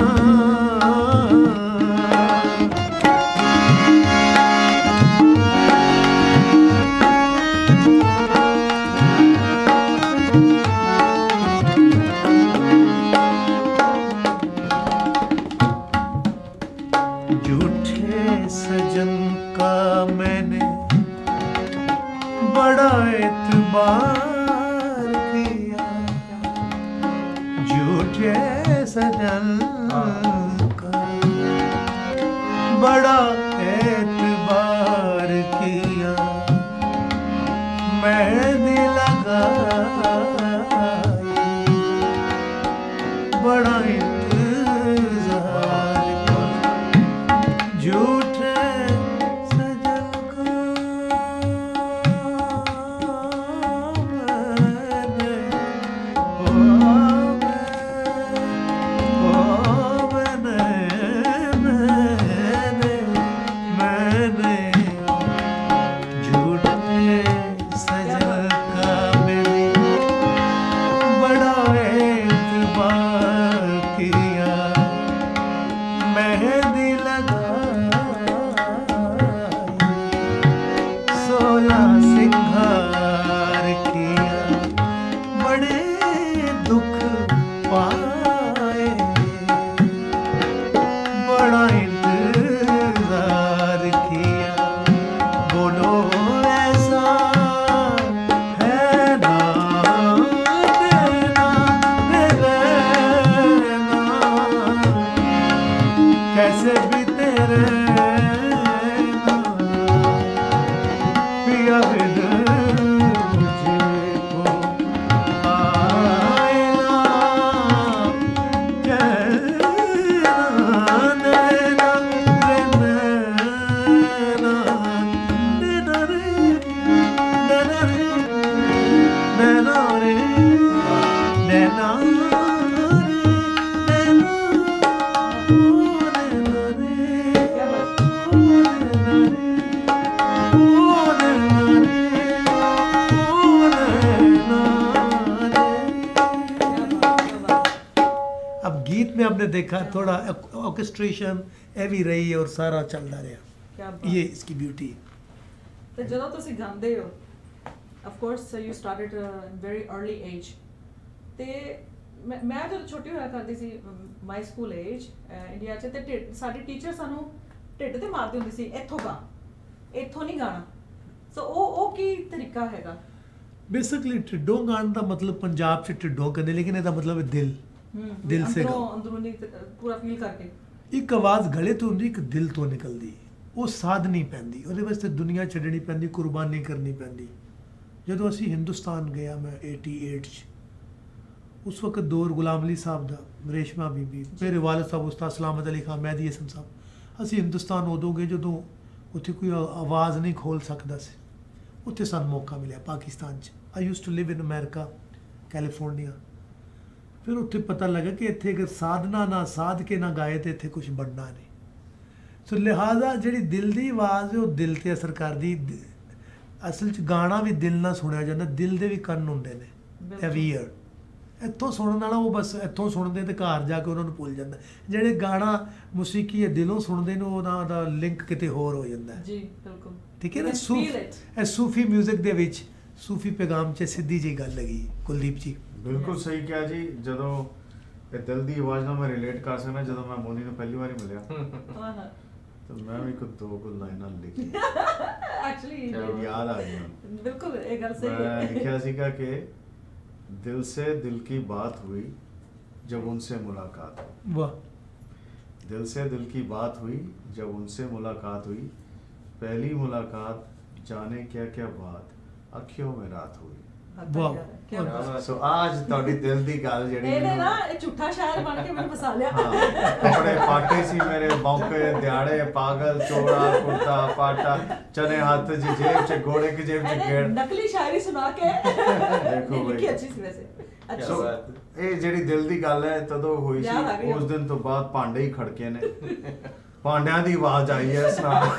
झूठे सजन का मैंने बड़ा एतबार किया, झूठे सजन का बड़ा एतबार किया, मैंने लगाई बड़ा इंतजार किया, झूठे सजन को मैंने मैंने गीत में आपने देखा थोड़ा ऑर्केस्ट्रेशन हैवी रही है और सारा चलता रहा, क्या बात। ये इसकी ब्यूटी है। ਤੇ ਜਦੋਂ ਤੁਸੀਂ ਗਾਉਂਦੇ ਹੋ of course you started very early age ਤੇ ਮੈਂ ਜਦੋਂ ਛੋਟੀ ਹੋਇਆ ਕਰਦੀ ਸੀ ਮਾਈ ਸਕੂਲ ਏਜ ਇੰਡੀਆ 'ਚ ਤੇ ਸਾਡੀ ਟੀਚਰ ਸਾਨੂੰ ਢਿੱਡ ਤੇ ਮਾਰਦੀ ਹੁੰਦੀ ਸੀ ਇੱਥੋਂ ਗਾ, ਇੱਥੋਂ ਨਹੀਂ ਗਾਣਾ। ਸੋ ਉਹ ਕੀ ਤਰੀਕਾ ਹੈਗਾ? बेसिकली टिड्डों गाने का मतलब पंजाब से टिड्डों कहते, लेकिन इसका मतलब है दिल, दिल से गाओ। ਅੰਦਰੂਨੀ ਪੂਰਾ ਫੀਲ ਕਰਕੇ एक आवाज़ गले तो होंगी, एक दिल तो निकलती, वो साध नहीं पैंदी, ਉਹਦੇ ਵਾਸਤੇ ਦੁਨੀਆ ਛੱਡਣੀ ਪੈਂਦੀ, ਕੁਰਬਾਨੀ ਕਰਨੀ ਪੈਂਦੀ। ਜਦੋਂ ਅਸੀਂ ਹਿੰਦੁਸਤਾਨ ਗਿਆ ਮੈਂ 88 ਚ, ਉਸ ਵਕਤ ਦੌਰ ਗੁਲਾਮ ਅਲੀ ਸਾਹਿਬ ਦਾ, ਰੇਸ਼ਮਾ ਬੀਬੀ, ਮੇਰੇ ਵਾਲਿਦ ਸਾਹਿਬ ਉਸਤਾਦ ਸਲਾਮਤ ਅਲੀ ਖਾਨ, ਮਹਿਦੀ ਹਸਨ ਸਾਹਿਬ, ਅਸੀਂ ਹਿੰਦੁਸਤਾਨ ਉਦੋਂ ਗਏ ਜਦੋਂ ਉੱਥੇ ਕੋਈ ਆਵਾਜ਼ ਨਹੀਂ ਖੋਲ ਸਕਦਾ ਸੀ। ਉੱਥੇ ਸਾਨੂੰ ਮੌਕਾ ਮਿਲਿਆ ਪਾਕਿਸਤਾਨ 'ਚ। I use to live in America, California. फिर उत्थे पता लगा कि इत्थे अगर साधना ना साध के ना गाए तो इत्थे कुछ बनना नहीं। सो लिहाजा जिहड़ी दिल दी आवाज़ है वो दिल ते असर करदी। असल च गाना भी दिल ना सुनिया जाता, दिल दे भी कंन हुंदे ने, ईयर। इत्थों सुनने वाला वो बस इत्थों सुनते तो घर जाके उन्होंने भुल जाता। जिहड़े गाना मुसीकी है दिलों सुनते हैं उन्हां दा लिंक किते होर हो जाता है। जी बिल्कुल ठीक है ना। सूफी म्यूजिक दे विच सूफी पैगाम च सीधी जी गल लगी कुलदीप जी। बिल्कुल सही किया जी। ਜਦੋਂ ਇਹ ਦਿਲ ਦੀ ਆਵਾਜ਼ ਨਾਲ ਮੈਂ ਰਿਲੇਟ ਕਰ ਸਕਦਾ, ਜਦੋਂ ਮੈਂ ਮੋਨੀ ਨੂੰ ਪਹਿਲੀ ਵਾਰੀ ਮਿਲਿਆ ਤਾਂ ਮੈਂ ਵੀ ਕੁਝ ਲਾਈਨਾਂ ਲਿਖੀ एक्चुअली याद आ गई। बिल्कुल ये गल सही है। मैं लिखा सीखा कि दिल से दिल की बात हुई जब उनसे मुलाकात हुई। वाह। दिल से दिल की बात हुई जब उनसे मुलाकात हुई, पहली मुलाकात जाने क्या क्या बात ਅੱਖੀਆਂ में रात हुई। ਸੋ ਅੱਜ ਤੁਹਾਡੀ ਦਿਲ ਦੀ ਗੱਲ ਜਿਹੜੀ ਇਹਨੇ ਨਾ ਇਹ ਝੂਠਾ ਸ਼ਾਇਰ ਬਣ ਕੇ ਮੈਨੂੰ ਫਸਾ ਲਿਆ। ਕੱਪੜੇ ਪਾਟੇ ਸੀ ਮੇਰੇ, ਬੌਂਕੇ ਦਿਹਾੜੇ, ਪਾਗਲ ਚੋੜਾ ਕੁਰਤਾ ਪਾਟਾ, ਚਨੇ ਹੱਥ ਜੀ ਜੇਬ ਚ, ਘੋੜੇ ਕੀ ਜੇਬ ਚ ਗੇੜ, ਨਕਲੀ ਸ਼ਾਇਰੀ ਸੁਣਾ ਕੇ ਦੇਖੋ ਬਈ ਲਿਖੀ ਅੱਛੀ ਸੀ ਵੈਸੇ। ਸੋ ਇਹ ਜਿਹੜੀ ਦਿਲ ਦੀ ਗੱਲ ਹੈ ਤਦੋਂ ਹੋਈ ਸੀ। ਉਸ ਦਿਨ ਤੋਂ ਬਾਅਦ ਭਾਂਡੇ ਹੀ ਖੜਕੇ ਨੇ, ਭਾਂਡਿਆਂ ਦੀ ਆਵਾਜ਼ ਆਈ ਹੈ ਇਸ ਨਾਲ।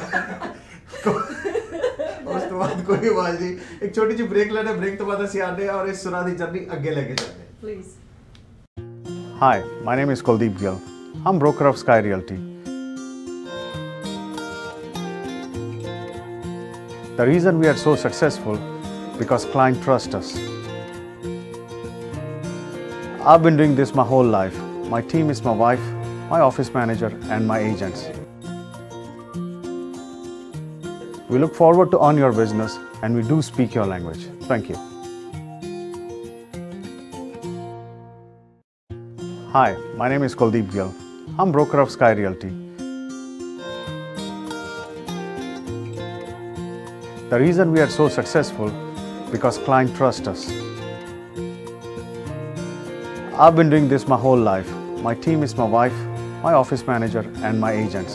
ਉਸ ਤੋਂ ਬਾਅਦ ਕੋਈ ਆਵਾਜ਼ ਨਹੀਂ। ਇੱਕ ਛੋਟੀ ਜਿਹੀ ਬ੍ਰੇਕ ਲੈਣੇ, ਬ੍ਰੇਕ ਤੋਂ ਬਾਅਦ ਅਸੀਂ ਆਉਂਦੇ ਹਾਂ ਔਰ ਇਸ ਸੁਰਾਂ ਦੀ ਜਰਨੀ ਅੱਗੇ ਲੈ ਕੇ ਜਾਂਦੇ ਹਾਂ। Please. Hi, my name is Kuldeep Gill. I'm broker of Sky Realty. The reason we are so successful because client trust us. I've been doing this my whole life. My team is my wife, my office manager and my agents. We look forward to earn your business and we do speak your language. Thank you. Hi, my name is Kuldeep Gill. I'm broker of Sky Realty. The reason we are so successful because client trust us. I've been doing this my whole life. My team is my wife, my office manager and my agents.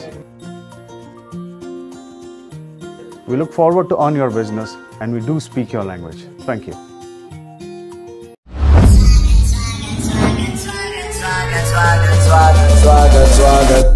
We look forward to earn your business and we do speak your language. Thank you. स्वागत।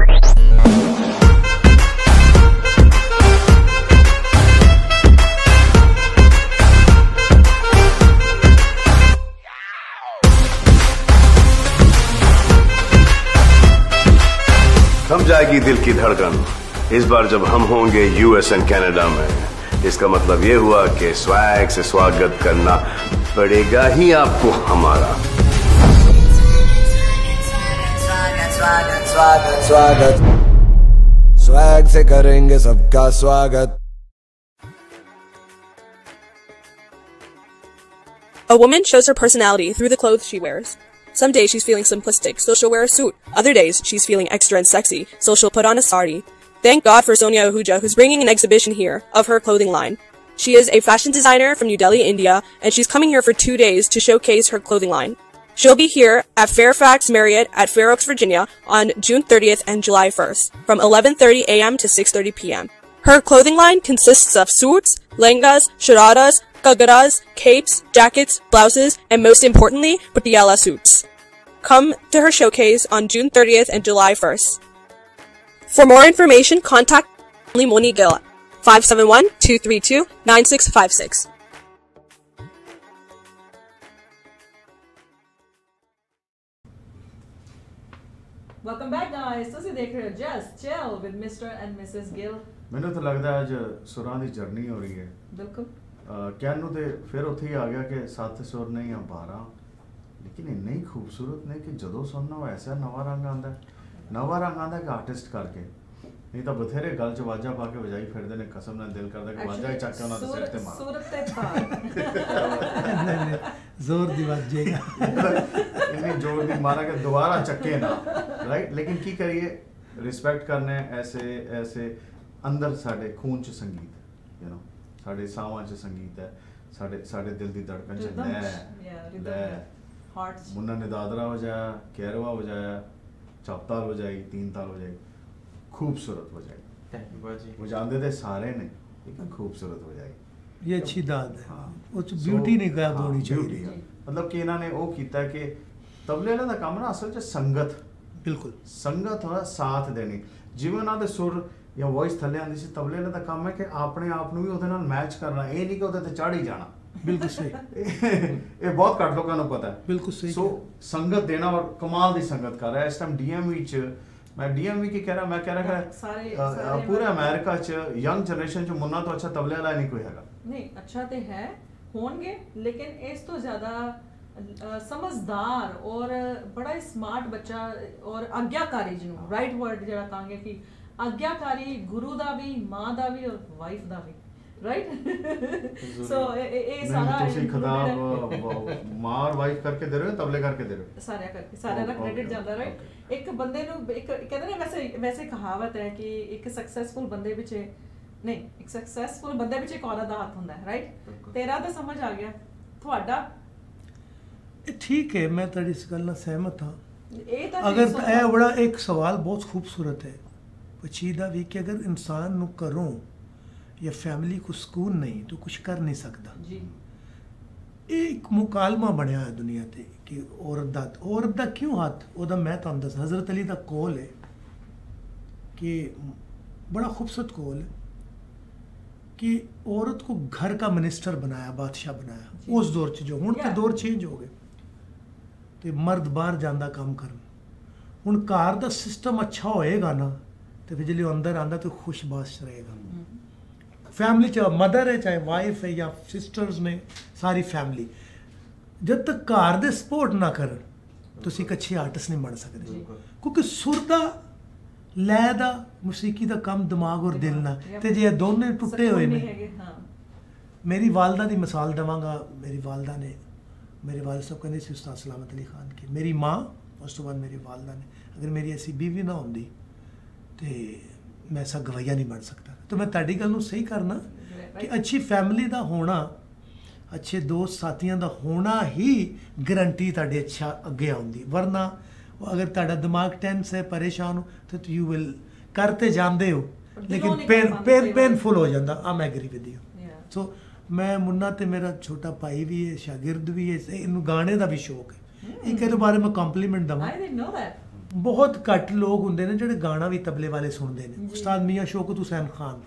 थम जाएगी दिल की धड़कन इस बार जब हम होंगे यूएस एंड कनाडा में। इसका मतलब ये हुआ कि स्वैग से स्वागत करना पड़ेगा ही आपको हमारा। स्वागत स्वैग से करेंगे सबका स्वागत। A woman shows her personality through the clothes she wears. Some days she's feeling simplistic, so she'll wear a suit. Other days she's feeling extra and sexy, so she'll put on a sari. Thank God for Sonia Ahuja, who's bringing an exhibition here of her clothing line. She is a fashion designer from New Delhi, India, and she's coming here for 2 days to showcase her clothing line. She'll be here at Fairfax Marriott at Fair Oaks, Virginia on June 30th and July 1st from 11:30 a.m. to 6:30 p.m. Her clothing line consists of suits, lehengas, shararas, gagaras, capes, jackets, blouses, and most importantly, patiala suits. Come to her showcase on June 30th and July 1st. For more information, contact Moni Gill, 571-232-9656. Welcome back guys, ਤੁਸੀਂ ਦੇਖ ਰਹੇ ਹੋ just chill with mister and missus Gill. ਮੈਨੂੰ ਤਾਂ ਲੱਗਦਾ ਅੱਜ ਸੁਰਾਂ ਦੀ ਜਰਨੀ ਹੋ ਰਹੀ ਹੈ। ਬਿਲਕੁਲ ਕਹਿਣ ਨੂੰ ਤੇ ਫਿਰ ਉੱਥੇ ਹੀ ਆ ਗਿਆ ਕਿ 7 ਸੁਰ ਨਹੀਂ ਆ 12, ਲੇਕਿਨ ਇੰਨੇ ਹੀ ਖੂਬਸੂਰਤ ਨੇ ਕਿ ਜਦੋਂ ਸੁਣਨਾ ਐਸਾ ਨਵਾਂ ਰੰਗ ਆਉਂਦਾ ਕਿ ਆਰਟਿਸਟ ਕਰਕੇ। ਨਹੀਂ ਤਾਂ ਬਥੇਰੇ ਗੱਲ ਚ ਵਾਜਾ ਪਾ ਕੇ ਵਜਾਈ ਫਿਰਦੇ ਨੇ, ਕਸਮ ਨਾਲ ਦਿਲ ਕਰਦਾ ਕਿ ਵਾਜਾ ਹੀ ਚੱਕ ਕੇ ਉਹਨਾਂ ਦੇ ਸਿਰ ਤੇ ਮਾਰ। ਸੂਰਤ ਤੇ ਪਾ ਜ਼ੋਰ ਦੀ ਵੱਜੇਗਾ, ਇੰਨੀ ਜ਼ੋਰ ਦੀ ਮਾਰਾ ਕਿ ਦੁਬਾਰਾ ਚੱਕੇ ਨਾ, ਰਾਈਟ। ਲੇਕਿਨ ਕੀ ਕਰੀਏ, ਰਿਸਪੈਕਟ ਕਰਨਾ ਐਸੇ ਅੰਦਰ ਸਾਡੇ ਖੂਨ ਚ ਸੰਗੀਤ, ਯੂ نو ਸਾਡੇ ਸਾਵਾਂ ਚ ਸੰਗੀਤ ਹੈ, ਸਾਡੇ ਦਿਲ ਦੀ ਧੜਕਨ ਚ ਲੈ। मुन्ना ने दादरा बजाया, कैरवा बजाया, चापताल बजाई, तीन ताल बजाई, खूबसूरत बजाई। बजाते थे सारे ने, लेकिन खूबसूरत बजाई। ये अच्छी दाद है, उस ब्यूटी नहीं गायब होनी चाहिए। मतलब कि इन्होंने वो किया कि तबले वाला दा काम ना असल च संगत, बिल्कुल संगत होना, साथ देनी। जिवें उन्हां दे सुर या वॉइस थल्ले आंदी सी, तबले वाला दा काम है कि अपने आप नूं भी उहदे नाल मैच करना, ये नहीं कि उहदे ते चढ़ ही जाना। बिल्कुल सही। ये बहुत घट लोगों को पता है। बिल्कुल सही। सो संगत देना और कमाल दी संगत कर रहा है इस टाइम डीएमवी च। मैं डीएमवी की कह रहा, मैं कह रहा कि पूरे अमेरिका च यंग जनरेशन च मुन्ना तो अच्छा तबले वाला नहीं कोई हैगा। नहीं अच्छा तो है होंगे, लेकिन इस तो ज्यादा समझदार और बड़ा ही स्मार्ट बच्चा और आज्ञाकारी, जिन्हों राइट वर्ड जरा कहांगे कि आज्ञाकारी गुरु दा भी, माँ दा भी और वाइफ दा भी, राइट। सो ये सारा खिताब मां और वाइफ करके दे रहे हो, तबले करके दे रहे हो, सारे करके सारे दा क्रेडिट ਜਾਂਦਾ, राइट। एक बंदे ਨੂੰ ਇੱਕ ਕਹਿੰਦੇ ਨੇ, ਵੈਸੇ ਕਹਾਵਤ ਹੈ ਕਿ ਇੱਕ ਸਕਸੈਸਫੁਲ ਬੰਦੇ ਵਿੱਚ ਨਹੀਂ, ਇੱਕ ਸਕਸੈਸਫੁਲ ਬੰਦੇ ਵਿੱਚ ਇੱਕ ਔਰਤ ਦਾ ਹੱਥ ਹੁੰਦਾ ਹੈ, ਰਾਈਟ। ਤੇਰਾ ਤਾਂ ਸਮਝ ਆ ਗਿਆ, ਤੁਹਾਡਾ ठीक है, मैं तेरी इस गल ਨਾਲ सहमत हाँ। ਇਹ ਤਾਂ अगर ਇਹ बड़ा एक सवाल बहुत खूबसूरत है पचीदा भी कि अगर इंसान ਨੂੰ ਘਰੋਂ या फैमिली को सुकून नहीं तो कुछ कर नहीं सकता जी। ये एक मुकालमा बनया है दुनिया ते कि औरत दा क्यों हाथ ओदा, मैं तुहानू दस हज़रत अली दा कौल है कि बड़ा खूबसूरत कौल है कि औरत को घर का मिनिस्टर बनाया, बादशाह बनाया उस दौर च। जो हुण ते दौर चेंज हो गए ते मर्द बाहर जांदा काम करन। हुण घर दा सिस्टम अच्छा होएगा ना तो फिर जिसले अंदर आंदा तो खुशबाश रहेगा। फैमिली चाहे मदर है, चाहे वाइफ है, या सिस्टर्स ने, सारी फैमिली जब तक घर दे सपोर्ट ना करन तुसीं एक अच्छे आर्टिस्ट नहीं बन सकते। क्योंकि सुर दा, लय दा, मौसीकी दा काम दिमाग और दिल ना, ते जे दोनों टुटे हुए ने। मेरी वालदा दी मिसाल देवांगा। मेरी वालदा ने, मेरे वालिद साहब कहते सी उस्ताद सलामत अली खान की, मेरी माँ उस तो बाद मेरी वालदा ने, अगर मेरी ऐसी बीवी ना होंदी तो मैं ऐसा गवैया नहीं बन सकता। तो मैं ताड़ी गल नूं सही करना कि अच्छी फैमिली दा होना, अच्छे दोस्त साथियों का होना ही गारंटी ताड़े अच्छा अगे आउंदी। वरना अगर ताड़ा दिमाग टेंस है, परेशान हो, तो यू विल करते जाते हो लेकिन पेनफुल हो जाता। I am agree with you. So मैं मुन्ना ते मेरा छोटा भाई भी है, शागिर्द भी है, इनू गाने का भी शौक है। एक इहदे बारे में कॉम्पलीमेंट दवां, बहुत घट लोग होंगे ने जिहड़े गाना भी तबले वाले सुनते हैं। उस्ताद मियाँ शौकत हुसैन खान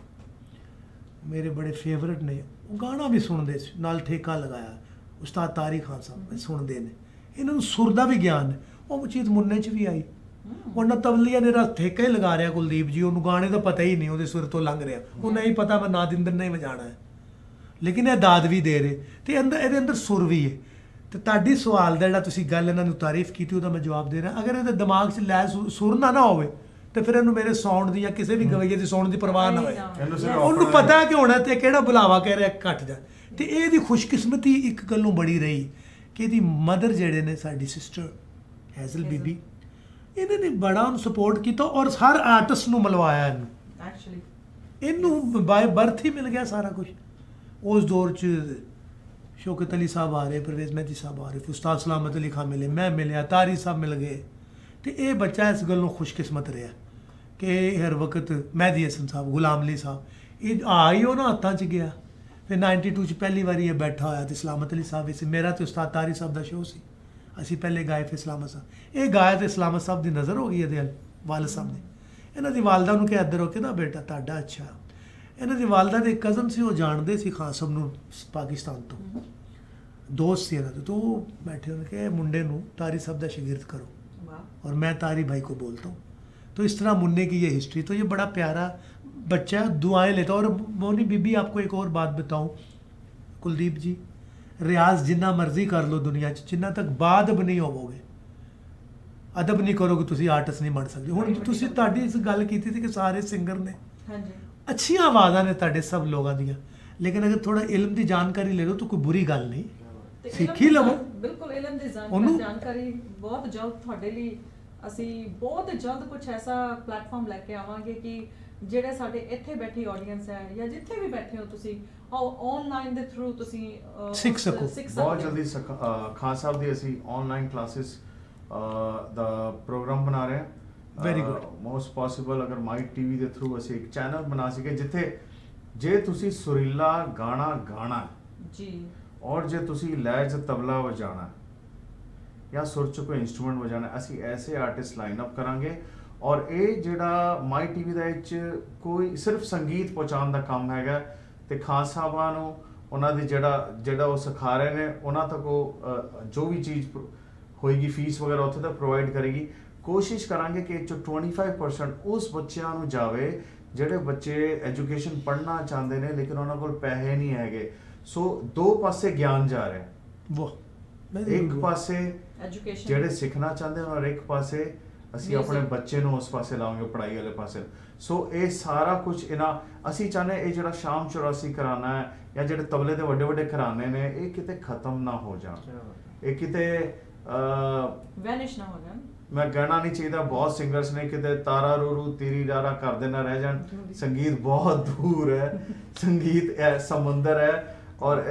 मेरे बड़े फेवरेट ने, गाना भी सुनते नाल ठेका लगाया। उस्ताद तारी खान साहब सुनते हैं, इन्होंने सुर का भी ज्ञान है। वो चीज़ मुन्ने च भी आई, वरना तबलिया ने ठेका ही लगा रहा कुलदीप जी, उन्होंने गाने का पता ही नहीं, वो सुर तो लंघ रहा, उन्हें ही पता मैं नादिंदर ने बजाना है, लेकिन यह दाद भी दे रहे तो ये अंदर सुर भी है। तो ताड़ी सवाल का जिहड़ा तुसीं गल इन्हां नूं तारीफ की ਉਹਦਾ मैं जवाब दे रहा। अगर ये दिमाग च लै सुर ना होवे तो फिर इन्हूं मेरे साउंड की या किसी भी गवैये की साउंड की परवाह ना होए, उन्होंने पता कि होना तो किहड़ा बुलावा कह रहा घट जा। तो ये खुशकिस्मती एक गल्लों बड़ी रही कि इहदी मदर जिहड़े ने साडी सिस्टर हैज़ल बीबी, इन्होंने बड़ा उन्हें सपोर्ट किया और हर आर्टिस्ट नूं मिलवाया इन्हूं, इन्हूं बाय बर्थ ही मिल गया सारा कुछ। उस दौर च शौकत अली साहब आ रहे, परवेज़ मेहदी साहब आ रहे, उस्ताद सलामत अली खान मिले, मैं मिलया, तारी साहब मिल गए। तो ये बच्चा इस गलों खुशकिस्मत रहा कि हर वक्त मेहदी हसन साहब, गुलाम अली साहब, ये आ ही ना हत्थों च गया। फिर 92 च पहली बार ये बैठा होया तो सलामत अली साहब से मेरा तो उस्ताद तारी साहब का शो सी, असी पहले गाए फिर सलामत साहब, ये गाया तो सलामत साहब की नज़र हो गई ये वालिद साहब ने। इन्हों की वालदा नूं कहा इधर हो के ना बेटा ताड़ा अच्छा। इन्हों की वालदा के कज़न से वो जानते सी खान साहब नूं पाकिस्तान तो, दोस्त सी इन्हों तो बैठे उन्होंने कहा मुंडे नूं तारी साहब का शागिर्द करो। और मैं तारी भाई को बोलता हूँ। तो इस तरह मुन्ने की ये हिस्ट्री, तो ये बड़ा प्यारा बच्चा दुआएं लेता। और मोनी बीबी आपको एक और बात बताऊँ कुलदीप जी, रियाज जिन्ना मर्जी कर लो दुनिया च, जिन्ना तक बादब नहीं होवोगे, अदब नहीं करोगे, तुसी आर्टिस्ट नहीं बन सकते। हुण तुसी तुहाडी इस गल कीती थी कि सारे सिंगर ने, अच्छियां आवाज़ां ने तुहाडे सब लोगों दियां, लेकिन अगर थोड़ा इल्म की जानकारी ले लो तो कोई बुरी गल नहीं, सीखी लवो। बिल्कुल इल्म दी जानकारी बहुत जल्द ਤੁਹਾਡੇ ਲਈ ਅਸੀਂ ਬਹੁਤ ਜਲਦ ਕੁਝ ਐਸਾ ਪਲੇਟਫਾਰਮ ਲੈ ਕੇ ਆਵਾਂਗੇ ਕਿ ਜਿਹੜੇ ਸਾਡੇ ਇੱਥੇ ਬੈਠੀ ਆਡੀਅנס ਹੈ ਜਾਂ ਜਿੱਥੇ ਵੀ ਬੈਠੇ ਹੋ ਤੁਸੀਂ ਆਨਲਾਈਨ ਦੇ ਥਰੂ ਤੁਸੀਂ ਸਿੱਖ ਸਕੋ। ਬਹੁਤ ਜਲਦੀ ਖਾਨ ਸਾਹਿਬ ਦੀ ਅਸੀਂ ਆਨਲਾਈਨ ਕਲਾਸਿਸ ਦਾ ਪ੍ਰੋਗਰਾਮ ਬਣਾ ਰਹੇ ਹਾਂ। Very good. ਮੋਸਟ ਪੋਸੀਬਲ ਅਗਰ ਮਾਈ ਟੀਵੀ ਦੇ ਥਰੂ ਅਸੀਂ ਇੱਕ ਚੈਨਲ ਬਣਾ ਸਕੇ ਜਿੱਥੇ ਜੇ ਤੁਸੀਂ ਸੁਰੀਲਾ ਗਾਣਾ ਗਾਣਾ ਜੀ ਔਰ ਜੇ ਤੁਸੀਂ ਲੈਜ ਤਬਲਾ ਵਜਾਣਾ ਜਾਂ ਸੁਰ 'ਚ ਕੋਈ ਇੰਸਟਰੂਮੈਂਟ ਵਜਾਣਾ, ਅਸੀਂ ਐਸੇ ਆਰਟਿਸਟ ਲਾਈਨ ਅਪ ਕਰਾਂਗੇ। ਔਰ ਇਹ ਜਿਹੜਾ ਮਾਈ ਟੀਵੀ ਦਾ ਇਹ 'ਚ ਕੋਈ ਸਿਰਫ ਸੰਗੀਤ ਪਹੁੰਚਾਉਣ ਦਾ ਕੰਮ ਹੈਗਾ ਤੇ ਖਾਨ ਸਾਹਿਬਾਂ ਨੂੰ ਉਹਨਾਂ ਦੀ ਜਿਹੜਾ ਉਹ ਸਿਖਾ ਰਹੇ ਨੇ ਉਹਨਾਂ ਤੱਕ ਉਹ ਜੋ ਵੀ ਚੀਜ਼ ਹੋਏਗੀ ਫੀਸ ਵਗੈਰਾ ਉੱਥੇ ਤੱਕ ਪ੍ਰੋਵਾਈਡ ਕਰੇਗੀ। ਕੋਸ਼ਿਸ਼ ਕਰਾਂਗੇ ਕਿ ਇਹ 'ਚੋਂ 25% ਉਸ ਬੱਚਿਆਂ ਨੂੰ ਜਾਵੇ ਜਿਹੜੇ ਬੱਚੇ ਐਜੂਕੇਸ਼ਨ ਪੜ੍ਹਨਾ ਚਾਹੁੰਦੇ ਨੇ ਲੇਕਿਨ ਉਹਨਾਂ ਕੋਲ ਪੈਸੇ ਨਹੀਂ ਹੈਗੇ। ਸੋ ਦੋ ਪਾਸੇ ਗਿਆਨ ਜਾ ਰਿਹਾ, ਇੱਕ ਪਾਸੇ ਐਜੂਕੇਸ਼ਨ ਜਿਹੜੇ ਸਿੱਖਣਾ ਚਾਹੁੰਦੇ ਔਰ ਇੱਕ ਪਾਸੇ ਅਸੀਂ ਆਪਣੇ ਬੱਚੇ ਨੂੰ ਉਸ ਪਾਸੇ ਲਾਵਾਂਗੇ ਪੜ੍ਹਾਈ ਵਾਲੇ ਪਾਸੇ। ਸੋ ਇਹ ਸਾਰਾ ਕੁਝ ਇਹਨਾਂ ਅਸੀਂ ਚਾਹੁੰਦੇ ਇਹ ਜਿਹੜਾ ਸ਼ਾਮ 84 ਘਰਾਨਾ ਹੈ ਜਾਂ ਜਿਹੜੇ ਤਬਲੇ ਦੇ ਵੱਡੇ ਵੱਡੇ ਘਰਾਨੇ ਨੇ ਇਹ ਕਿਤੇ ਖਤਮ ਨਾ ਹੋ ਜਾਣ, ਇਹ ਕਿਤੇ ਵੈਨਿਸ਼ ਨਾ ਹੋ ਜਾਣ। ਮੈਂ ਕਹਿਣਾ ਨਹੀਂ ਚਾਹੀਦਾ ਬਹੁਤ ਸਿੰਗਰਸ ਨੇ ਕਿਤੇ ਤਾਰਾ ਰੂ ਤੀਰੀ ਰਾਰਾ ਕਰਦੇ ਨਾ ਰਹਿ ਜਾਣ। ਸੰਗੀਤ ਬਹੁਤ ਦੂਰ ਹੈ, ਸੰਗੀਤ ਸਮੁੰਦਰ ਹੈ। ਔਰ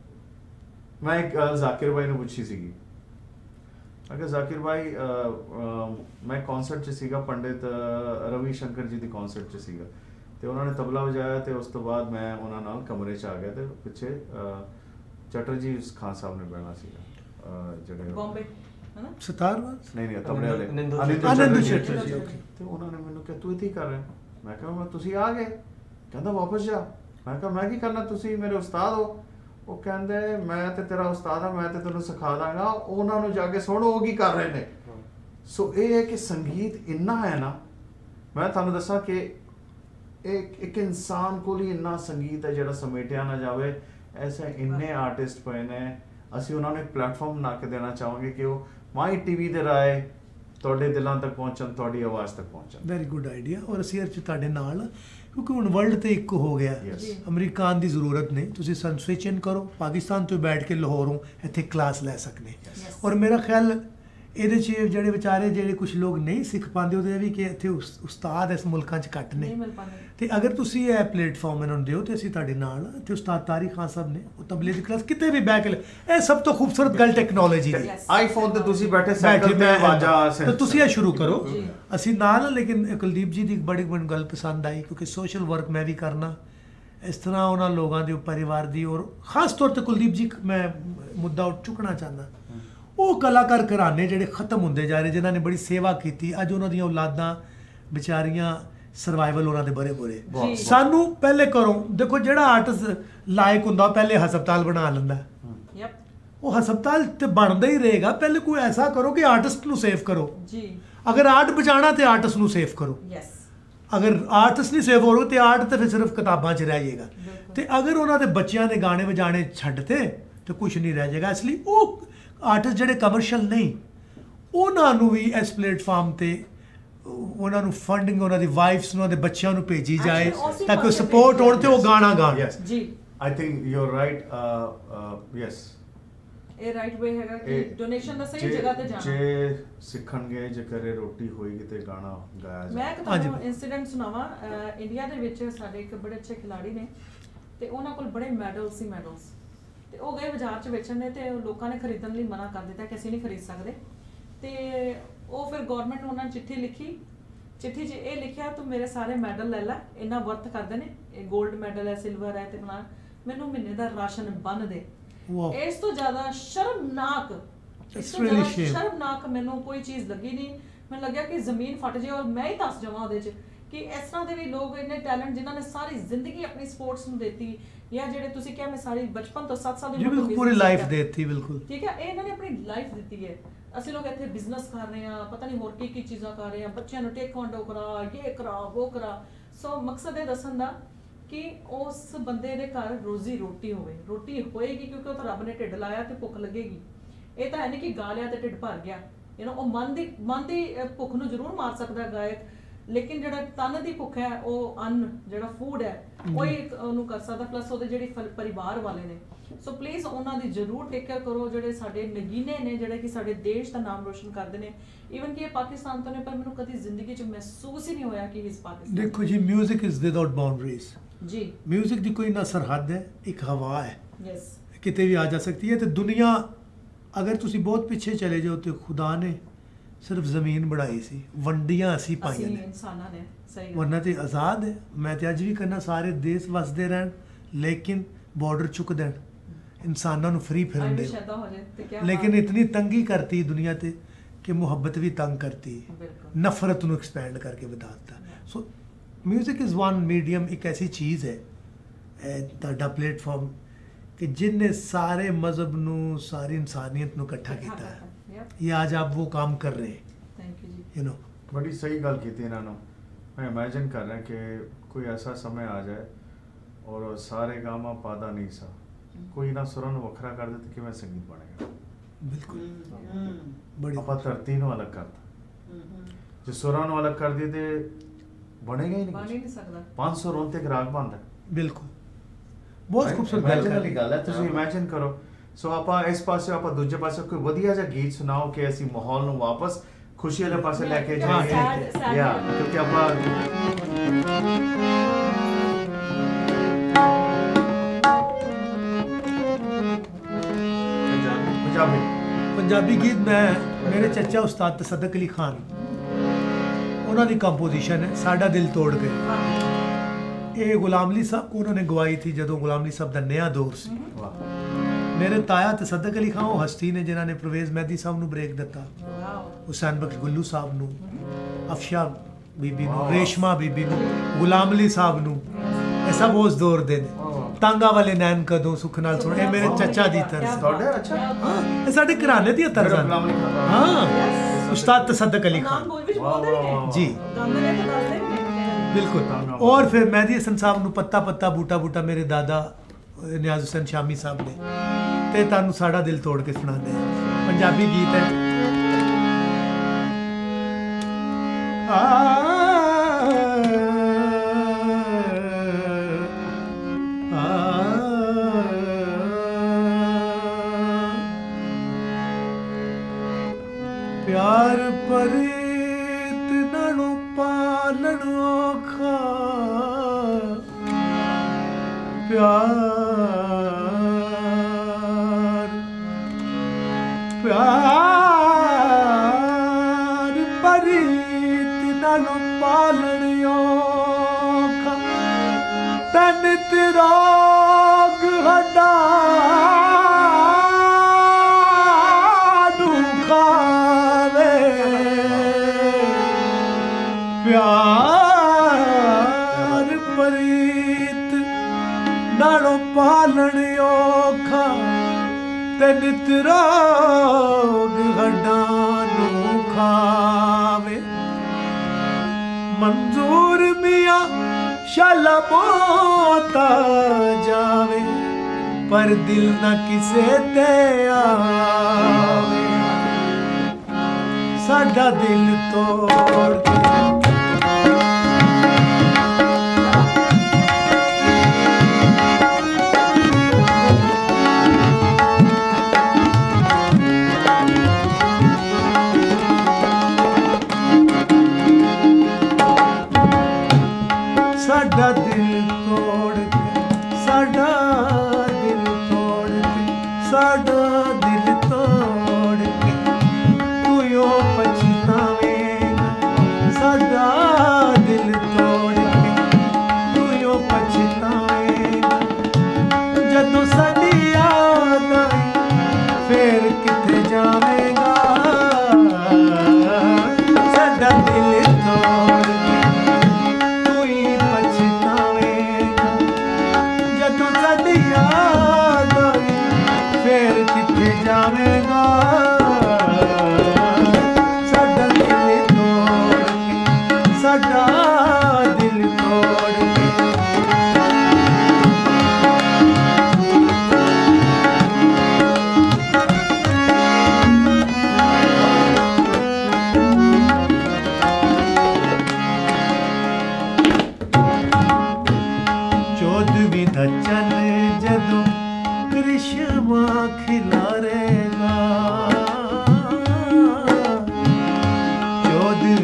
ਮੈਂ ਇੱਕ ਜ਼ਾਕਿਰ ਭਾਈ ਨੂੰ ਪੁੱਛੀ ਸੀਗੀ, ਅਗਰ ਜ਼ਾਕਿਰ ਭਾਈ ਮੈਂ ਕੌਂਸਰਟ 'ਚ ਸੀਗਾ, ਪੰਡਿਤ ਰਵੀ ਸ਼ੰਕਰ ਜੀ ਦੀ ਕੌਂਸਰਟ 'ਚ ਸੀਗਾ ਤੇ ਉਹਨਾਂ ਨੇ ਤਬਲਾ ਵਜਾਇਆ ਤੇ ਉਸ ਤੋਂ ਬਾਅਦ ਮੈਂ ਉਹਨਾਂ ਨਾਲ ਕਮਰੇ 'ਚ ਆ ਗਿਆ ਤੇ ਪਿੱਛੇ ਚਟਰਜੀ ਖਾਨ ਸਾਹਿਬ ਨੇ ਬਹਿਣਾ ਸੀਗਾ ਜਿਹੜੇ ਬੰਬੇ ਸਤਾਰ ਨਹੀਂ ਤਬਲੇ ਵਾਲੇ ਆਨੰਦ ਚਟਰਜੀ। ਤੇ ਉਹਨਾਂ ਨੇ ਮੈਨੂੰ ਕਿਹਾ ਤੂੰ ਇੱਥੇ ਹੀ ਕਰ ਰਿਹਾ। ਮੈਂ ਕਿਹਾ ਤੁਸੀਂ ਆ ਗਏ, ਕਹਿੰਦਾ ਵਾਪਸ ਜਾ। ਮੈਂ ਕਿਹਾ ਮੈਂ ਕੀ ਕਰਨਾ, ਤੁਸੀਂ ਮੇਰੇ ਉਸਤਾਦ ਹੋ। ਉਹ ਕਹਿੰਦੇ ਮੈਂ ਤੇ ਤੇਰਾ ਉਸਤਾਦ ਹਾਂ, ਮੈਂ ਤੇ ਤੈਨੂੰ ਸਿਖਾ ਦਾਂਗਾ, ਉਹਨਾਂ ਨੂੰ ਜਾ ਕੇ ਸੁਣ ਉਹ ਕੀ ਕਰ ਰਹੇ ਨੇ। ਸੋ ਇਹ ਹੈ ਕਿ ਸੰਗੀਤ ਇੰਨਾ ਹੈ ਨਾ, ਮੈਂ ਤੁਹਾਨੂੰ ਦੱਸਾਂ ਕਿ ਇੱਕ ਇਨਸਾਨ ਕੋਲ ਹੀ ਇੰਨਾ ਸੰਗੀਤ ਹੈ ਜਿਹੜਾ ਸਮੇਟਿਆ ਨਾ ਜਾਵੇ। ਐਸੇ ਇੰਨੇ ਆਰਟਿਸਟ ਪਏ ਨੇ, ਅਸੀਂ ਉਹਨਾਂ ਨੂੰ ਇੱਕ ਪਲੇਟਫਾਰਮ ਬਣਾ ਕੇ ਦੇਣਾ ਚਾਹਾਂਗੇ ਕਿ ਉਹ ਮਾਈ ਟੀਵੀ ਦੇ ਰਾਏ ਤੁਹਾਡੇ ਦਿਲਾਂ ਤੱਕ ਪਹੁੰਚਣ, ਤੁਹਾਡੀ ਆਵਾਜ਼ ਤੱਕ ਪਹੁੰਚਣ। Very good idea. ਔਰ ਅਸੀਂ ਇਹ 'ਚ ਤੁਹਾਡੇ ਨਾਲ, ਕਿਉਂਕਿ ਹੁਣ ਵਰਲਡ ਤੇ ਇੱਕ ਹੋ ਗਿਆ, ਅਮਰੀਕਾ ਆਉਣ ਦੀ ਜ਼ਰੂਰਤ ਨਹੀਂ, ਤੁਸੀਂ ਸਾਨੂੰ ਸਵਿਚ ਇਨ ਕਰੋ, ਪਾਕਿਸਤਾਨ ਤੋਂ ਬੈਠ ਕੇ ਲਾਹੌਰੋਂ ਇੱਥੇ ਕਲਾਸ ਲੈ ਸਕਦੇ। ਔਰ ਮੇਰਾ ਖਿਆਲ ਇਹਦੇ 'ਚ ਜਿਹੜੇ ਵਿਚਾਰੇ ਜਿਹੜੇ ਕੁਝ ਲੋਕ ਨਹੀਂ ਸਿੱਖ ਪਾਉਂਦੇ ਉਹਦੇ ਵੀ ਕਿ ਇੱਥੇ ਉਸਤਾਦ ਇਸ ਮੁਲਕਾਂ 'ਚ ਘੱਟ ਨੇ ਤੇ ਅਗਰ ਤੁਸੀਂ ਇਹ ਪਲੇਟਫਾਰਮ ਇਹਨਾਂ ਨੂੰ ਦਿਓ ਤੇ ਅਸੀਂ ਤੁਹਾਡੇ ਨਾਲ ਇੱਥੇ ਉਸਤਾਦ ਤਾਰਿਕ ਖਾਨ ਸਾਹਿਬ ਨੇ ਉਹ ਤਬਲੇ ਦੀ ਕਲਾਸ ਕਿਤੇ ਵੀ ਬਹਿ ਕੇ ਇਹ ਸਭ ਤੋਂ ਖੂਬਸੂਰਤ ਗੱਲ ਟੈਕਨੋਲੋਜੀ ਦੀ। ਆਈਫੋਨ ਤੇ ਤੁਸੀਂ ਬੈਠੇ ਸਾਈਕਲ ਤੇ ਆਵਾਜ਼ਾਂ ਤਾਂ ਤੁਸੀਂ ਇਹ ਸ਼ੁਰੂ ਕਰੋ, ਅਸੀਂ ਨਾਲ। ਲੇਕਿਨ ਕੁਲਦੀਪ ਜੀ ਦੀ ਇੱਕ ਬੜੀ ਗੱਲ ਪਸੰਦ ਆਈ ਕਿਉਂਕਿ ਸੋਸ਼ਲ ਵਰਕ ਮੈਂ ਵੀ ਕਰਨਾ ਇਸ ਤਰ੍ਹਾਂ ਉਹਨਾਂ ਲੋਕਾਂ ਦੇ ਪਰਿਵਾਰ ਦੀ, ਔਰ ਖਾਸ ਤੌਰ ਤੇ ਕੁਲਦੀਪ ਜੀ ਮੈਂ ਮੁੱਦਾ ਚੁੱਕਣਾ ਚਾਹੁੰਦਾ ਉਹ ਕਲਾਕਾਰ ਘਰਾਣੇ ਜਿਹੜੇ ਖਤਮ ਹੁੰਦੇ ਜਾ ਰਹੇ ਜਿਨ੍ਹਾਂ ਨੇ ਬੜੀ ਸੇਵਾ ਕੀਤੀ, ਅੱਜ ਉਹਨਾਂ ਦੀਆਂ ਔਲਾਦਾਂ ਵਿਚਾਰੀਆਂ ਸਰਵਾਈਵਲ ਉਹਨਾਂ ਦੇ ਬੜੇ ਬੁਰੇ। ਸਾਨੂੰ ਪਹਿਲੇ ਕਰੋ ਦੇਖੋ ਜਿਹੜਾ ਆਰਟਿਸਟ ਲਾਇਕ ਹੁੰਦਾ ਪਹਿਲੇ ਹਸਪਤਾਲ ਬਣਾ ਲੈਂਦਾ, ਉਹ ਹਸਪਤਾਲ ਤੇ ਬਣਦਾ ਹੀ ਰਹੇਗਾ। ਪਹਿਲੇ ਕੋਈ ਐਸਾ ਕਰੋ ਕਿ ਆਰਟਿਸਟ ਨੂੰ ਸੇਵ ਕਰੋ ਜੀ। ਅਗਰ ਆਰਟ ਬਚਾਉਣਾ ਤੇ ਆਰਟਿਸਟ ਨੂੰ ਸੇਵ ਕਰੋ। ਅਗਰ ਆਰਟਿਸਟ ਨਹੀਂ ਸੇਵ ਹੋਣਗੇ ਤੇ ਆਰਟ ਤੇ ਫਿਰ ਸਿਰਫ ਕਿਤਾਬਾਂ 'ਚ ਰਹਿ ਜਾਏਗਾ ਤੇ ਅਗਰ ਉਹਨਾਂ ਦੇ ਬੱਚਿਆਂ ਦੇ ਗਾਣੇ ਵਜਾਣੇ ਛੱਡਤੇ ਤੇ ਕੁਝ ਨਹੀਂ ਰਹਿ ਜਾਏਗਾ। ਇਸ ਲਈ ਉਹ ਆਰਟਿਸਟ ਜਿਹੜੇ ਕਮਰਸ਼ੀਅਲ ਨਹੀਂ ਉਹਨਾਂ ਨੂੰ ਵੀ ਇਸ ਪਲੇਟਫਾਰਮ ਤੇ ਉਹਨਾਂ ਨੂੰ ਫੰਡਿੰਗ ਉਹਨਾਂ ਦੀ ਵਾਈਫਸ ਨੂੰ, ਉਹਨਾਂ ਦੇ ਬੱਚਿਆਂ ਨੂੰ ਭੇਜੀ ਜਾਏ ਤਾਂ ਕਿ ਸਪੋਰਟ ਹੋਣ ਤੇ ਉਹ ਗਾਣਾ ਗਾਣ। ਜੀ I think you are right. Yes ਇਹ ਰਾਈਟ ਵੇ ਹੈਗਾ ਕਿ ਡੋਨੇਸ਼ਨ ਦਾ ਸਹੀ ਜਗ੍ਹਾ ਤੇ ਜਾਣਾ। ਜੇ ਸਿੱਖਣਗੇ ਜੇ ਘਰੇ ਰੋਟੀ ਹੋਏਗੀ ਤੇ ਗਾਣਾ ਗਾਇਆ ਜਾਏ। ਮੈਂ ਇੱਕ ਤੁਹਾਨੂੰ ਇਨਸੀਡੈਂਟ ਸੁਣਾਵਾਂ। ਇੰਡੀਆ ਦੇ ਵਿੱਚ ਸਾਡੇ ਇੱਕ ਬੜੇ ਅੱਛੇ ਖਿਡਾਰੀ ਨੇ ਤੇ ਉਹਨਾਂ ਕੋਲ ਬੜੇ ਮੈਡਲਸ ਸੀ ਤੇ ਉਹ ਗਏ ਬਾਜ਼ਾਰ 'ਚ ਵੇਚਣ ਨੇ ਤੇ ਲੋਕਾਂ ਨੇ ਖਰੀਦਣ ਲਈ ਮਨਾ ਕਰ ਦਿੱਤਾ ਕਿ ਅਸੀਂ ਨਹੀਂ ਖਰੀਦ ਸਕਦੇ। ਤੇ ਉਹ ਫਿਰ ਗਵਰਨਮੈਂਟ ਨੂੰ ਉਹਨਾਂ ਨੇ ਚਿੱਠੀ ਲਿਖੀ, ਚਿੱਠੀ 'ਚ ਇਹ ਲਿਖਿਆ ਤੂੰ ਮੇਰੇ ਸਾਰੇ ਮੈਡਲ ਲੈ ਲੈ, ਇੰਨਾ ਵਰਥ ਕਰਦੇ ਨੇ, ਇਹ 골ਡ ਮੈਡਲ ਹੈ, ਸਿਲਵਰ ਹੈ ਤੇ ਬਣਾ ਮੈਨੂੰ ਮਹੀਨੇ ਦਾ ਰਾਸ਼ਨ ਬੰਨ ਦੇ। ਇਸ ਤੋਂ ਜ਼ਿਆਦਾ ਸ਼ਰਮਨਾਕ ਮੈਨੂੰ ਕੋਈ ਚੀਜ਼ ਲੱਗੀ ਨਹੀਂ। ਮੈਨੂੰ ਲੱਗਿਆ ਕਿ ਜ਼ਮੀਨ ਫਟ ਜਾਏ ਔਰ ਮੈਂ ਹੀ ਦੱਸ ਜਾਵਾਂ ਉਹਦੇ 'ਚ ਕਿ ਇਸ ਤਰ੍ਹਾਂ ਦੇ ਵੀ ਲੋਕ ਇੰਨੇ ਟੈਲੈਂਟ ਜਿਨ੍ਹਾਂ ਨੇ ਸਾਰੀ ਜ਼ਿੰਦਗੀ ਆਪਣੀ ਸਪੋਰਟਸ ਨੂੰ ਦਿੱਤੀ ਜਾਂ ਜਿਹੜੇ ਤੁਸੀਂ ਕਿਹਾ ਮੈਂ ਸਾਰੀ ਬਚਪਨ ਤੋਂ 7 ਸਾਲ ਦੀ ਪੂਰੀ ਲਾਈਫ ਦਿੱਤੀ। ਬਿਲਕੁਲ ਠੀਕ ਹੈ, ਇਹ ਇਹਨਾਂ ਨੇ ਆਪਣੀ ਲਾਈਫ ਦਿੱਤੀ ਹੈ ਅਸੀਂ ਲੋਕ ਇੱਥੇ ਬਿਜ਼ਨਸ ਕਰ ਰਹੇ ਹਾਂ, ਪਤਾ ਨਹੀਂ ਹੋਰ ਕੀ ਚੀਜ਼ਾਂ ਕਰ ਰਹੇ ਹਾਂ, ਬੱਚਿਆਂ ਨੂੰ ਟੇਕਵਾਂਡੋ ਕਰਾ, ਇਹ ਕਰਾ, ਉਹ ਕਰਾ। ਸੋ ਮਕਸਦ ਇਹ ਦੱਸਣ ਦਾ ਕਿ ਉਸ ਬੰਦੇ ਦੇ ਘਰ ਰੋਜ਼ੀ ਰੋਟੀ ਹੋਵੇ, ਰੋਟੀ ਹੋਏਗੀ ਕਿਉਂਕਿ ਉਹ ਤਾਂ ਰੱਬ ਨੇ ਢਿੱਡ ਲਾਇਆ ਤੇ ਭੁੱਖ ਲੱਗੇਗੀ। ਇਹ ਤਾਂ ਹੈ ਨਹੀਂ ਕਿ ਗਾ ਲਿਆ ਤੇ ਢਿੱਡ ਭਰ ਗਿਆ। ਉਹ ਮਨ ਦੀ ਭੁੱਖ ਨੂੰ ਜ਼ਰੂਰ ਮਾਰ ਸਕਦਾ ਗਾਇਕ, ਲੇਕਿਨ ਜਿਹੜਾ ਤਨ ਦੀ ਭੁੱਖ ਹੈ, ਉਹ ਅੰਨ ਜਿਹੜਾ ਫੂਡ ਹੈ, ਉਹ ਹੀ ਉਹਨੂੰ ਕਰ ਸਕਦਾ। ਪਲੱਸ ਉਹਦੇ ਜਿਹੜੇ ਪਰਿਵਾਰ ਵਾਲੇ ਨੇ। ਸੋ ਪਲੀਜ਼ ਉਹਨਾਂ ਦੀ ਜ਼ਰੂਰ ਟੇਕ ਕੇਅਰ ਕਰੋ, ਜਿਹੜੇ ਸਾਡੇ ਨਗੀਨੇ ਨੇ, ਜਿਹੜੇ ਕਿ ਸਾਡੇ ਦੇਸ਼ ਦਾ ਨਾਮ ਰੋਸ਼ਨ ਕਰਦੇ ਨੇ। ਈਵਨ ਕਿ ਇਹ ਪਾਕਿਸਤਾਨ ਤੋਂ ਨੇ, ਪਰ ਮੈਨੂੰ ਕਦੀ ਜ਼ਿੰਦਗੀ 'ਚ ਮਹਿਸੂਸ ਹੀ ਨਹੀਂ ਹੋਇਆ ਕਿ ਇਸ ਪਾਕਿਸਤਾਨ। ਦੇਖੋ ਜੀ, ਮਿਊਜ਼ਿਕ ਇਜ਼ ਵਿਦਆਊਟ ਬਾਉਂਡਰੀਜ਼ ਜੀ। ਮਿਊਜ਼ਿਕ ਦੀ ਕੋਈ ਨਾ ਸਰਹੱਦ ਹੈ, ਇੱਕ ਹਵਾ ਹੈ, ਯੈਸ, ਕਿਤੇ ਵੀ ਆ ਜਾ ਸਕਦੀ ਹੈ। ਤੇ ਦੁਨੀਆ ਅਗਰ ਤੁਸੀਂ ਬਹੁਤ ਪਿੱਛੇ ਚਲੇ ਜਾਓ ਤੇ ਖੁਦਾ ਨੇ ਸਿਰਫ ਜ਼ਮੀਨ ਬਣਾਈ ਸੀ, ਵੰਡੀਆਂ ਅਸੀਂ ਪਾਈਆਂ ਨੇ, ਇਨਸਾਨਾਂ ਨੇ। ਸਹੀ, ਵਰਨਾ ਤੇ ਆਜ਼ਾਦ ਹੈ। ਮੈਂ ਤੇ ਅੱਜ ਵੀ ਕਹਿੰਦਾ ਸਾਰੇ ਦੇਸ਼ ਵਸਦੇ ਰਹਿਣ, ਲੇਕਿਨ ਬਾਰਡਰ ਚੁੱਕ ਦੇਣ, ਇਨਸਾਨਾਂ ਨੂੰ ਫਰੀ ਫਿਰਨ ਦੇ। ਲੇਕਿਨ ਇਤਨੀ ਤੰਗੀ ਕਰਤੀ ਦੁਨੀਆ ਤੇ ਕਿ ਮੁਹੱਬਤ ਵੀ ਤੰਗ ਕਰਤੀ, ਨਫ਼ਰਤ ਨੂੰ ਐਕਸਪੈਂਡ ਕਰਕੇ ਵਧਾ ਦਿੱਤਾ। So music is one medium, ਇੱਕ ਐਸੀ ਚੀਜ਼ ਹੈ, ਤੁਹਾਡਾ ਪਲੇਟਫਾਰਮ ਕਿ जिनने सारे मजहब ਨੂੰ, ਸਾਰੀ ਇਨਸਾਨੀਅਤ ਨੂੰ ਇਕੱਠਾ ਕੀਤਾ ਹੈ। ਇਹ ਅੱਜ ਆਪ ਉਹ ਕੰਮ ਕਰ ਰਹੇ हैं। बड़ी सही गल की इन्हों ने। मैं इमेजिन कर रहा कि कोई ऐसा समय आ जाए और सारे गामा पादा नहीं सा, कोई ना सुरां ਨੂੰ ਵੱਖਰਾ ਕਰ ਦੇ ਤੇ ਕਿਵੇਂ ਸੰਗੀਤ ਬਣੇਗਾ। ਬਿਲਕੁਲ ਆਪਾਂ ਧਰਤੀ ਨੂੰ ਅਲੱਗ ਕਰਤਾ, ਜੇ ਸੁਰਾਂ ਨੂੰ ਅਲੱਗ ਕਰ ਦੀ ਤੇ ਬਣੇਗਾ ਹੀ ਨਹੀਂ, ਬਣ ਹੀ ਨਹੀਂ ਸਕਦਾ। 500 ਰੋਂ ਤੇ ਰਾਗ ਬਣਦਾ। ਬਿਲਕੁਲ, ਬਹੁਤ ਖੂਬਸੂਰਤ ਗੱਲ ਹੈ। ਤੁਸੀਂ ਇਮੇਜਿਨ ਕਰੋ। ਸੋ ਆਪਾਂ ਇਸ ਪਾਸੇ, ਆਪਾਂ ਦੂਜੇ ਪਾਸੇ ਕੋਈ ਵਧੀਆ ਜਿਹਾ ਗੀਤ ਸੁਣਾਓ ਕਿ ਅਸੀਂ ਮਾਹੌਲ ਨੂੰ ਵਾਪਸ ਖੁਸ਼ੀ ਵਾਲੇ ਪਾਸੇ ਲੈ ਕੇ ਜਾਈਏ। ਯਾ ਕਿਉਂਕਿ ਆਪਾਂ ਪੰਜਾਬੀ ਗੀਤ ਮੈਂ, ਮੇਰੇ ਚਾਚਾ ਉਸਤਾਦ ਤਸੱਦਕ ਅਲੀ ਖਾਨ, ਉਹਨਾਂ ਦੀ ਕੰਪੋਜੀਸ਼ਨ ਹੈ ਸਾਡਾ ਦਿਲ ਤੋੜ ਕੇ। ਇਹ ਗੁਲਾਮ ਅਲੀ ਸਾਹਿਬ ਉਹਨਾਂ ਨੇ ਗਵਾਈ ਥੀ ਜਦੋਂ ਗੁਲਾਮ ਅਲੀ ਸਾਹਿਬ ਦਾ ਨया ਦੌਰ ਸੀ। ਮੇਰੇ ਤਾਇਆ ਤਸੱਦਕ ਅਲੀ ਖਾਨ ਉਹ ਹਸਤੀ ਨੇ ਜਿਨ੍ਹਾਂ ਨੇ ਪ੍ਰਵੇਜ਼ ਮਹਿਦੀ ਸਾਹਿਬ ਨੂੰ ਬ੍ਰੇਕ ਦਿੱਤਾ, ਹੁਸੈਨ ਬਖਸ਼ ਗੁੱਲੂ ਸਾਹਿਬ ਨੂੰ, ਅਫਸ਼ਾ ਬੀਬੀ ਨੂੰ, ਰੇਸ਼ਮਾ ਬੀਬੀ ਨੂੰ, ਗੁਲਾਮ ਅਲੀ ਸਾਹਿਬ ਨੂੰ। ਇਹ ਸਭ ਉਸ ਦੌਰ ਦੇ ਨੇ। ਤਾਂਗਾ ਵਾਲੇ ਨੈਣ ਕਦੋਂ ਸੁੱਖ ਨਾਲ ਸੁਣ, ਇਹ ਮੇਰੇ ਚਾਚਾ ਦੀ ਤਰਜ਼। ਹਾਂ, ਇਹ ਸਾਡੇ ਘਰਾਣੇ ਦੀ ਤਰਜ਼ ਆ। ਹਾਂ, ਉਸਤਾਦ ਤਸੱਦਕ ਅਲੀ ਖਾਨ ਜੀ, ਬਿਲकुल। और फिर मेहदी हसन साहब ਨੂੰ ਪੱਤਾ ਪੱਤਾ ਬੂਟਾ ਬੂਟਾ ਮੇਰੇ ਦਾਦਾ ਨਿਆਜ਼ ਹੁਸੈਨ ਸ਼ਾਮੀ ਸਾਹਿਬ ਨੇ, ਤੇ ਤੁਹਾਨੂੰ ਸਾਡਾ ਦਿਲ ਤੋੜ ਕੇ ਸੁਣਾਉਂਦੇ ਆ। ਪੰਜਾਬੀ ਗੀਤ ਹੈ। प्यार परीत नालों पालन औखा, प्यार परीत नालों पालन औखा, तन तिराग हड्डा प्यार परीत नालों पालन औखा, ते नित रोग हड्डां नूं खावे। मंजूर मियां शाला बोता जावे, पर दिल ना किसे ते आवे। साडा दिल तोड़ के साडा दिल तोड़ के, साडा दिल तोड़ के, साडा दिल तोड़ के तू यो पछतावेगा। साडा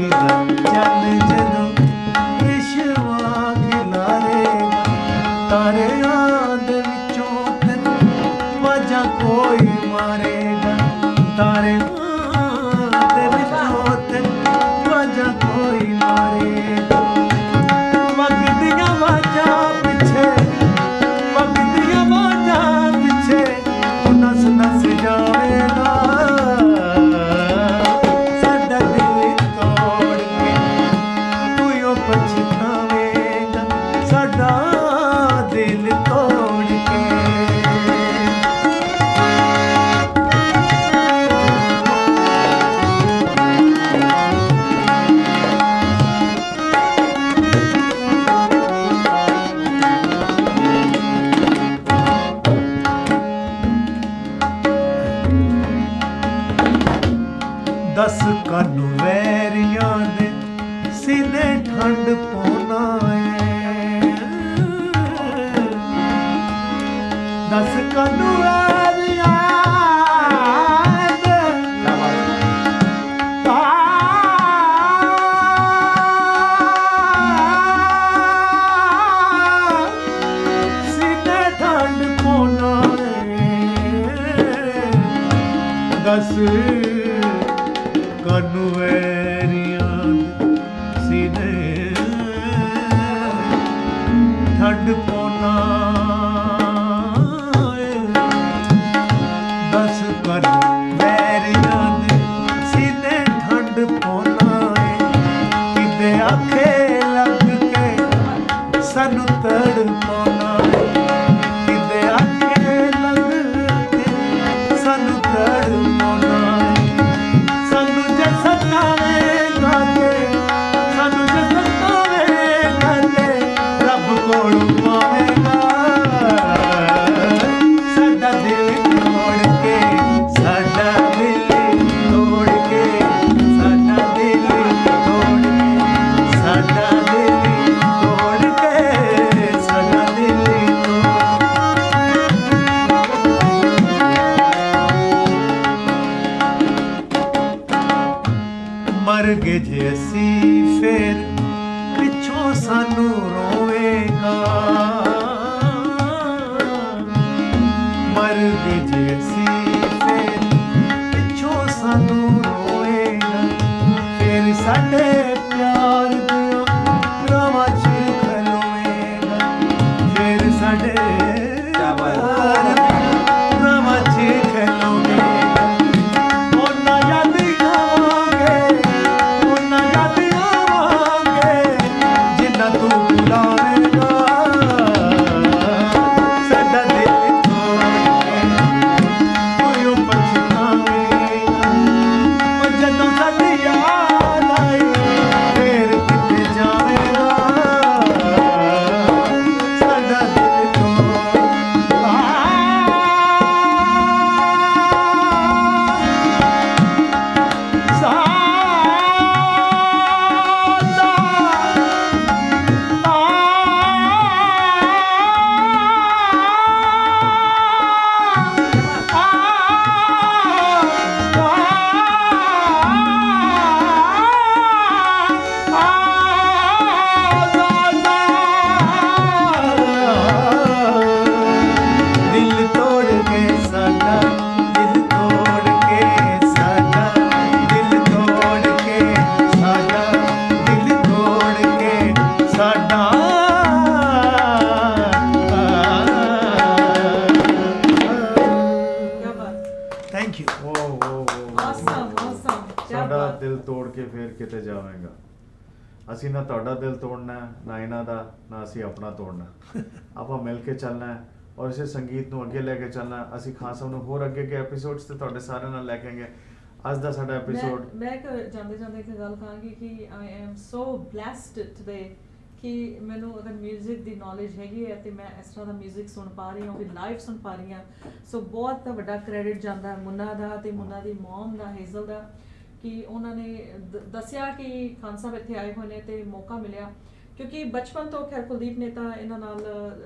चल जदों विश्वा खिलारेगा तारियां दे विचों तैनूं वाजा कोई मारेगा तारियां दे विचों तैनूं वाजा कोई मारेगा वगदियां वाजां पिछे वगदियां वाजां पिछे तू नस नस जावेगा साडा दिल तोड़ के तू यो पछतावेगा साडा दिल तोड़ के दस कानू वैरियां दे सीने ठंड पौना है दस कानू वैरियां दे सीने ठंड पौना है दस कानू वैरियां सीने ठंड पौना दस कानू वैरियां सीने ठंड पौना किदे आखे लग के सानू तड़ पौना किदे आखे लग के सानू तड़ पौना मर गए जे असी फिर पिछों सानू रोवेगा मर गए जे असी फिर पिछों सानू रोवेगा फिर साडे प्यार दियां रावां च खलोवेगा फिर साडे प्यार दियां रावां च खलोवेगा दिल तोड़ के फिर किते जावेगा ਅਸੀਂ ਨਾ ਤੁਹਾਡਾ ਦਿਲ ਤੋੜਨਾ ਨਾ ਇਹਨਾਂ ਦਾ ਨਾ ਅਸੀਂ ਆਪਣਾ ਤੋੜਨਾ ਆਪਾਂ ਮਿਲ ਕੇ ਚੱਲਣਾ ਹੈ ਔਰ ਇਸੇ ਸੰਗੀਤ ਨੂੰ ਅੱਗੇ ਲੈ ਕੇ ਚੱਲਣਾ ਅਸੀਂ ਖਾਨ ਸਾਹਿਬ ਨੂੰ ਹੋਰ ਅੱਗੇ ਕੇ ਐਪੀਸੋਡਸ ਤੇ ਤੁਹਾਡੇ ਸਾਰਿਆਂ ਨਾਲ ਲੈ ਕੇ ਆਂਗੇ ਅੱਜ ਦਾ ਸਾਡਾ ਐਪੀਸੋਡ ਮੈਂ ਜਾਂਦੇ ਜਾਂਦੇ ਇੱਕ ਗੱਲ ਕਹਾਂਗੀ ਕਿ I am so blessed today ਕਿ ਮੈਨੂੰ ਅਗਰ 뮤직 ਦੀ ਨੌਲੇਜ ਹੈਗੀ ਹੈ ਤੇ ਮੈਂ ਇਸ ਤਰ੍ਹਾਂ ਦਾ 뮤직 ਸੁਣ ਪਾ ਰਹੀ ਹਾਂ ਵੀ ਲਾਈਵ ਸੁਣ ਪਾ ਰਹੀ ਹਾਂ ਸੋ ਬਹੁਤ ਵੱਡਾ ਕ੍ਰੈਡਿਟ ਜਾਂਦਾ ਹੈ ਮੁੰਨਾ ਦਾ ਤੇ ਮੁੰਨਾ ਦੀ ਮਮ ਦਾ ਹੇਜ਼ਲ ਦਾ कि उन्होंने दसिया कि खान साहब इत्थे आए हुए ने ते मौका मिलिया क्योंकि बचपन तो खैर कुलदीप ने तां इन्हां नाल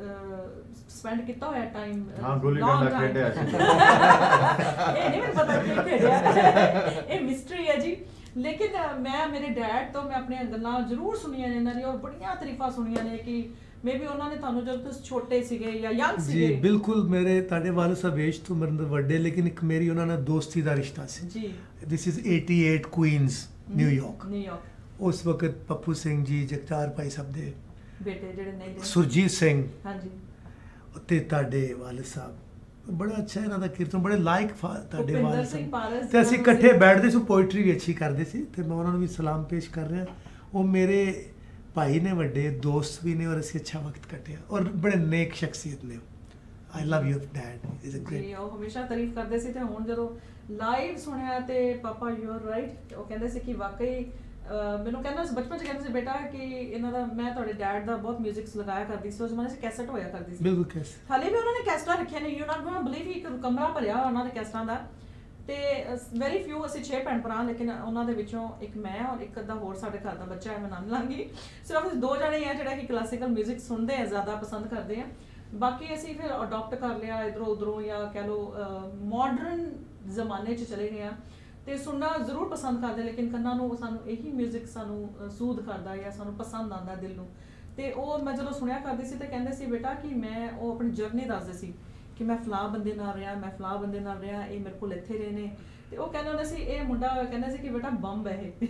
स्पेंड किया होया टाइम हां गुल्ली डंडा खेडिया ए नहीं मैनूं पता कि खेडिया ए मिस्ट्री है जी ਲੇਕਿਨ ਮੈਂ ਮੇਰੇ ਡੈਡ ਤੋਂ ਮੈਂ ਆਪਣੀਆਂ ਗੱਲਾਂ ਜ਼ਰੂਰ ਸੁਣੀਆਂ ਨੇ ਇਹਨਾਂ ਦੀਆਂ, ਔਰ ਬੜੀਆਂ ਤਾਰੀਫਾਂ ਸੁਣੀਆਂ ਨੇ ਕਿ ਮੇਬੀ ਉਹਨਾਂ ਨੇ ਤੁਹਾਨੂੰ ਜਦੋਂ ਤੁਸੀਂ ਛੋਟੇ ਸੀਗੇ ਜਾਂ ਯੰਗ ਸੀਗੇ। ਜੀ ਬਿਲਕੁਲ, ਮੇਰੇ ਤੁਹਾਡੇ ਵਾਲਿਦ ਸਾਹਿਬ ਏਜ ਤੋਂ ਮੇਰੇ ਵੱਡੇ, ਲੇਕਿਨ ਇੱਕ ਮੇਰੀ ਉਹਨਾਂ ਨਾਲ ਦੋਸਤੀ ਦਾ ਰਿਸ਼ਤਾ ਸੀ ਜੀ। This is 88 Queens New York. New York ਉਸ ਵਕਤ ਪੱਪੂ ਸਿੰਘ ਜੀ, ਜਗਤਾਰ ਭਾਈ ਸਾਹਿਬ ਦੇ ਬੇਟੇ ਜਿਹੜੇ ਨਹੀਂ ਸੁਰਜੀਤ ਸਿੰਘ, ਹਾਂਜੀ, ਤੇ ਤੁਹਾਡੇ ਵਾਲਿਦ ਸਾਹਿਬ, ਬੜਾ ਅੱਛਾ ਇਹਨਾਂ ਦਾ ਕੀਰਤਨ, ਬੜੇ ਲਾਇਕ ਤੁਹਾਡੇ ਵਾਲਿਦ ਸਾਹਿਬ। ਤੇ ਅਸੀਂ ਇਕੱਠੇ ਬੈਠਦੇ ਸੀ, ਪੋਇਟਰੀ ਵੀ ਅੱਛੀ ਕਰਦੇ ਸੀ, ਤੇ ਮੈਂ ਉਹਨਾਂ ਨੂੰ ਵੀ ਸਲਾਮ ਪੇਸ਼ ਕਰ ਰਿਹਾ। ਉਹ ਮੇਰੇ ਭਾਈ ਨੇ, ਵੱਡੇ ਦੋਸਤ ਵੀ ਨੇ, ਔਰ ਅਸੀਂ ਅੱਛਾ ਵਕਤ ਕੱਟਿਆ, ਔਰ ਬੜੇ ਨੇਕ ਸ਼ਖਸੀਅਤ ਨੇ। I love your dad, is a great. ਉਹ ਹਮੇਸ਼ਾ ਤਾਰੀਫ ਕਰਦੇ ਸੀ, ਤੇ ਹੁਣ ਜਦੋਂ ਲਾਈਵ ਸੁਣਿਆ ਤੇ ਪਾਪਾ ਯੂ ਆਰ ਰਾਈਟ, ਉਹ ਕਹਿੰਦੇ ਸੀ ਕਿ ਵਾਕਈ ਮੈਨੂੰ ਕਹਿੰਦਾ ਸੀ ਬਚਪਨ ਚ, ਕਹਿੰਦੇ ਸੀ ਬੇਟਾ ਕਿ ਇਹਨਾਂ ਦਾ, ਮੈਂ ਤੁਹਾਡੇ ਡੈਡ ਦਾ ਬਹੁਤ ਮਿਊਜ਼ਿਕ ਲਗਾਇਆ ਕਰਦੀ ਸੀ, ਉਸ ਜ਼ਮਾਨੇ 'ਚ ਕੈਸਟ ਹੋਇਆ ਕਰਦੀ ਸੀ। ਬਿਲਕੁਲ ਕੈਸਟ, ਹਾਲੇ ਵੀ ਉਹਨਾਂ ਨੇ ਕੈਸਟਾਂ ਰੱਖੀਆਂ ਨੇ, you not going to believe, ਇੱਕ ਕਮਰਾ ਭਰਿਆ ਉਹਨਾਂ ਦੇ ਕੈਸਟਾਂ ਦਾ। ਤੇ ਵੈਰੀ ਫਿਊ, ਅਸੀਂ 6 ਭੈਣ ਭਰਾ, ਲੇਕਿਨ ਉਹਨਾਂ ਦੇ ਵਿੱਚੋਂ ਇੱਕ ਮੈਂ ਔਰ ਇੱਕ ਅੱਧਾ ਹੋਰ ਸਾਡੇ ਘਰ ਦਾ ਬੱਚਾ ਹੈ, ਮੈਂ ਨਾਮ ਲਾਂਗੀ। ਸਿਰਫ ਅਸੀਂ 2 ਜਣੇ ਆ ਜਿਹੜਾ ਕਿ ਕਲਾਸੀਕਲ ਮਿਊਜ਼ਿਕ ਸੁਣਦੇ ਆ, ਜ਼ਿਆਦਾ ਪਸੰਦ ਕਰਦੇ ਆ। ਬਾਕੀ ਅਸੀਂ ਫਿਰ ਅਡਾਪਟ ਕਰ ਲਿਆ ਇਧਰੋਂ ਉਧਰੋਂ, ਜਾਂ ਕਹਿ ਲਓ ਮਾਡਰਨ ਜ਼ਮਾਨੇ 'ਚ ਚਲੇ ਗਏ ਆ, ਤੇ ਸੁਣਨਾ ਜ਼ਰੂਰ ਪਸੰਦ ਕਰਦੇ, ਲੇਕਿਨ ਕੰਨਾਂ ਨੂੰ ਸਾਨੂੰ ਇਹੀ ਮਿਊਜ਼ਿਕ ਸਾਨੂੰ ਸੂਦ ਕਰਦਾ ਜਾਂ ਸਾਨੂੰ ਪਸੰਦ ਆਉਂਦਾ ਦਿਲ ਨੂੰ। ਤੇ ਉਹ ਮੈਂ ਜਦੋਂ ਸੁਣਿਆ ਕਰਦੀ ਸੀ ਤੇ ਕਹਿੰਦੇ ਸੀ ਬੇਟਾ ਕਿ ਮੈਂ, ਉਹ ਆਪਣੀ ਜਰਨੀ ਦੱਸਦੇ ਸੀ ਕਿ ਮੈਂ ਫਲਾਹ ਬੰਦੇ ਨਾਲ ਰਿਹਾ, ਮੈਂ ਫਲਾਹ ਬੰਦੇ ਨਾਲ ਰਿਹਾ, ਇਹ ਮੇਰੇ ਕੋਲ ਇੱਥੇ ਰਹੇ ਨੇ। ਤੇ ਉਹ ਕਹਿੰਦੇ ਹੁੰਦੇ ਸੀ, ਇਹ ਮੁੰਡਾ ਕਹਿੰਦੇ ਸੀ ਕਿ ਬੇਟਾ ਬੰਬ ਹੈ ਇਹ।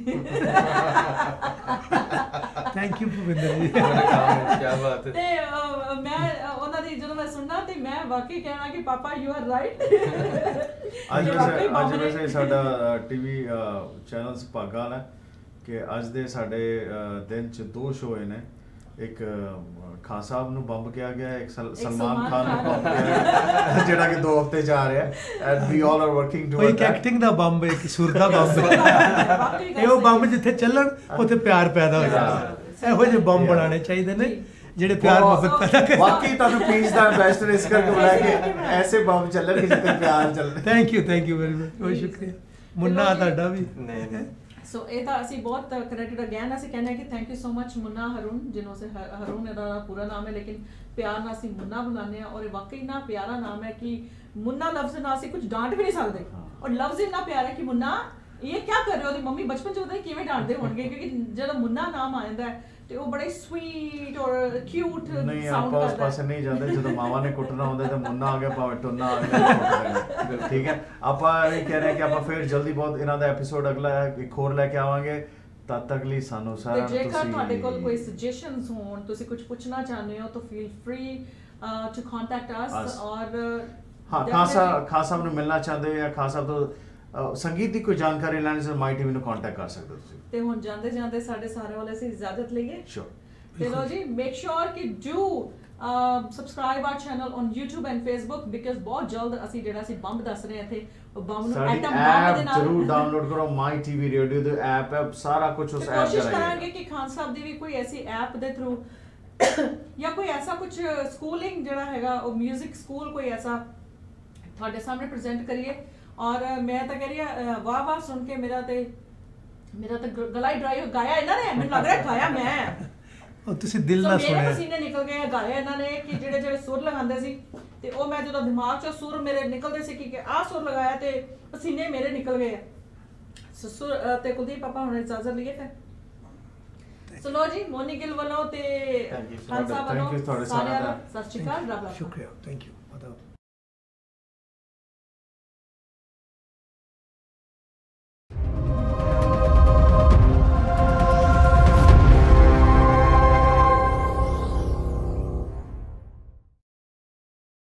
ਥੈਂਕ ਯੂ ਭੁਪਿੰਦਰ ਜੀ, ਕੀ ਬਾਤ ਹੈ। ਤੇ ਮੈਂ ਉਹਨਾਂ ਦੀ ਜਦੋਂ ਮੈਂ ਸੁਣਨਾ ਤੇ ਮੈਂ ਵਾਕਈ ਕਹਿਣਾ ਕਿ ਪਾਪਾ ਯੂ ਆਰ ਰਾਈਟ। ਅੱਜ ਵੈਸੇ ਸਾਡਾ ਟੀਵੀ ਚੈਨਲਸ ਭਾਗਾ ਨੇ ਕਿ ਅੱਜ ਦੇ ਸਾਡੇ ਦਿਨ 'ਚ 2 ਸ਼ੋਅ ਨੇ, ਇੱਕ ਖਾਨ ਸਾਹਿਬ ਨੂੰ ਬੰਬ ਕਿਹਾ ਗਿਆ, ਇੱਕ ਸਲਮਾਨ ਖਾਨ ਨੂੰ ਬੰਬ ਕਿਹਾ ਗਿਆ, ਜਿਹੜਾ ਕਿ 2 ਹਫ਼ਤੇ 'ਚ ਆ ਰਿਹਾ, and we all are working to ਇੱਕ ਐਕਟਿੰਗ ਦਾ ਬੰਬ ਹੈ, ਇੱਕ ਸੁਰ ਦਾ ਬੰਬ ਹੈ। ਇਹ ਉਹ ਬੰਬ ਜਿੱਥੇ ਚੱਲਣ ਉੱਥੇ ਪਿਆਰ ਪੈਦਾ ਹੋ ਜਾਂਦਾ। ਇਹੋ ਜਿਹੇ ਬੰਬ ਬਣਾਉਣੇ ਚਾਹੀਦੇ ਨੇ ਜਿਹੜੇ ਪਿਆਰ ਮੁਹੱਬਤ ਪੈਦਾ ਕਰਨ। ਵਾਕਈ ਤੁਹਾਨੂੰ ਪੀਸ ਦਾ ਐਂਬੈਸਡਰ ਇਸ ਕਰਕੇ ਬਣਾਇਆ ਕਿ ਐਸੇ ਬੰਬ ਚੱਲਣ ਜਿੱਥੇ ਪਿਆਰ ਚੱਲੇ। ਥੈਂਕ ਯੂ ਵੈਰੀ ਮਚ, ਬਹੁਤ ਸ਼ੁਕਰੀਆ। ਮੁੰਨਾ ਤੁਹਾਡਾ ਵੀ। ਸੋ ਇਹ ਤਾਂ ਅਸੀਂ ਬਹੁਤ ਕ੍ਰੈਡਿਟ ਅਗੇਨ ਅਸੀਂ ਕਹਿੰਦੇ ਹਾਂ ਕਿ thank you so much Munna Haroon, ਜਿਹਨੂੰ ਅਸੀਂ ਹरून ਇਹਦਾ ਪੂਰਾ ਨਾਮ ਹੈ, ਲੇਕਿਨ ਪਿਆਰ ਨਾਲ ਅਸੀਂ ਮੁੰਨਾ ਬੁਲਾਉਂਦੇ ਹਾਂ। ਔਰ ਇਹ ਵਾਕਈ ਇੰਨਾ ਪਿਆਰਾ ਨਾਮ ਹੈ ਕਿ ਮੁੰਨਾ ਲਫ਼ਜ਼ ਨਾਲ ਅਸੀਂ ਕੁਝ ਡਾਂਟ ਵੀ ਨਹੀਂ ਸਕਦੇ, ਔਰ ਲਫ਼ਜ਼ ਇੰਨਾ ਪਿਆਰਾ ਹੈ ਕਿ ਮੁੰਨਾ ਇਹ ਕੀ ਕਰ ਰਹੇ ਹੋ। ਉਹਦੀ ਮੰਮੀ ਬਚਪਨ 'ਚ ਉਹਦੇ ਕਿਵੇਂ ਡਾਂਟਦੇ ਹੋਣਗੇ, ਕਿਉਂਕਿ ਜਦੋਂ ਮੁੰਨਾ ਨਾਮ ਆ ਜਾਂਦਾ ਹੈ ਤੇ ਉਹ ਬੜੇ ਸਵੀਟ ਔਰ ਕਿਊਟ ਨਹੀਂ, ਆਪਾਂ ਉਸ ਪਾਸੇ ਨਹੀਂ ਜਾਂਦੇ। ਜਦੋਂ ਮਾਵਾ ਨੇ ਕੁੱਟਣਾ ਹੁੰਦਾ ਤਾਂ ਮੁੰਨਾ ਆ ਗਿਆ, ਭਾਵੇਂ ਟੁੰਨਾ ਆ ਗਿਆ, ਠੀਕ ਹੈ। ਆਪਾਂ ਇਹ ਕਹਿ ਰਹੇ ਕਿ ਆਪਾਂ ਫਿਰ ਜਲਦੀ ਬਹੁਤ ਇਹਨਾਂ ਦਾ ਐਪੀਸੋਡ ਅਗਲਾ ਇੱਕ ਹੋਰ ਲੈ ਕੇ ਆਵਾਂਗੇ। ਤਦ ਤੱਕ ਲਈ ਸਾਨੂੰ ਸਾਰਾ ਤੇ ਜੇਕਰ ਤੁਹਾਡੇ ਕੋਲ ਕੋਈ ਸੁਜੈਸ਼ਨਸ ਹੋਣ, ਤੁਸੀਂ ਕੁਝ ਪੁੱਛਣਾ ਚਾਹੁੰਦੇ ਹੋ ਤਾਂ feel free to contact us. ਔਰ ਹਾਂ, ਖਾਨ ਸਾਹਿਬ ਨੂੰ ਮਿਲਣਾ ਚਾਹੁੰਦੇ ਹੋ ਜਾਂ ਖਾਨ ਸਾਹਿਬ ਤੋਂ ਸੰਗੀਤ ਦੀ ਕੋਈ ਜਾਣਕਾਰੀ ਲੈਣੀ ਤਾਂ ਮਾਈ ਟੀਵੀ ਨੂੰ ਕੰਟੈਕਟ ਕਰ ਸਕਦੇ ਹੋ ਤੁਸੀਂ। ਤੇ ਹੁਣ ਜਾਂਦੇ ਜਾਂਦੇ ਸਾਡੇ ਸਾਰੇ ਵਾਲੇ ਅਸੀਂ ਇਜਾਜ਼ਤ ਲਈਏ। ਸ਼ੋਰ। ਤੇ ਲੋ ਜੀ, ਮੇਕ ਸ਼ੋਰ ਕਿ do subscribe our channel on YouTube and Facebook, because ਬਹੁਤ ਜਲਦ ਅਸੀਂ ਜਿਹੜਾ ਅਸੀਂ ਬੰਬ ਦੱਸ ਰਹੇ ਇੱਥੇ, ਉਹ ਬੰਬ ਨੂੰ ਐਟਮ ਬੰਬ ਦੇ ਨਾਲ ਜ਼ਰੂਰ ਡਾਊਨਲੋਡ ਕਰੋ। ਮਾਈ ਟੀਵੀ ਰੇਡੀਓ ਦੇ ਐਪ ਹੈ, ਸਾਰਾ ਕੁਝ ਉਸ ਐਪ ਤੇ ਕੋਸ਼ਿਸ਼ ਕਰਾਂਗੇ ਕਿ ਖਾਨ ਸਾਹਿਬ ਦੀ ਵੀ ਕੋਈ ਐਸੀ ਐਪ ਦੇ ਥਰੂ ਜਾਂ ਕੋਈ ਐਸਾ ਕੁਝ ਸਕੂਲਿੰਗ ਜਿਹੜਾ ਹੈਗਾ, ਉਹ ਮਿਊਜ਼ਿਕ ਸਕੂਲ ਕੋਈ ਐਸਾ ਤੁਹਾਡੇ ਸਾਹਮਣੇ ਪ੍ਰੈਜ਼ੈਂਟ ਕਰੀਏ। ਔਰ ਮੈਂ ਤਾਂ ਕਹਿ ਰਹੀ ਹਾਂ, ਵਾਹ ਵਾਹ ਸੁਣ ਕੇ ਮੇਰਾ ਤਾਂ ਗਲਾ ਹੀ ਡਰਾਈ ਹੋ ਗਾਇਆ ਇਹਨਾਂ ਨੇ, ਮੈਨੂੰ ਲੱਗ ਰਿਹਾ ਗਾਇਆ ਮੈਂ। ਉਹ ਤੁਸੀਂ ਦਿਲ ਨਾਲ ਸੁਣਿਆ, ਮੇਰੇ ਪਸੀਨੇ ਨਿਕਲ ਗਏ, ਗਾਇਆ ਇਹਨਾਂ ਨੇ ਕਿ ਜਿਹੜੇ ਸੁਰ ਲਗਾਉਂਦੇ ਸੀ, ਤੇ ਉਹ ਮੈਂ ਜਦੋਂ ਦਿਮਾਗ 'ਚੋਂ ਸੁਰ ਮੇਰੇ ਨਿਕਲਦੇ ਸੀ ਕਿ ਆਹ ਸੁਰ ਲਗਾਇਆ ਤੇ ਪਸੀਨੇ ਮੇਰੇ ਨਿਕਲ ਗਏ। ਸੁਰ ਤੇ ਕੁਲਦੀਪ ਪਾਪਾ ਹੁਣ ਇਜਾਜ਼ਤ ਲਈਏ ਫਿਰ। ਸੋ ਲੋ ਜੀ, ਮੋਨੀ ਗਿੱਲ ਵੱਲੋਂ ਤੇ ਖਾਨ ਸਾਹਿਬ ਵੱਲੋਂ ਸਾਰਿਆਂ ਦਾ ਸਤਿ ਸ਼੍ਰੀ ਅਕਾਲ, ਰੱਬ ਰਾਖਾ। ਸ਼ੁਕਰੀਆ, ਥੈਂਕ ਯੂ।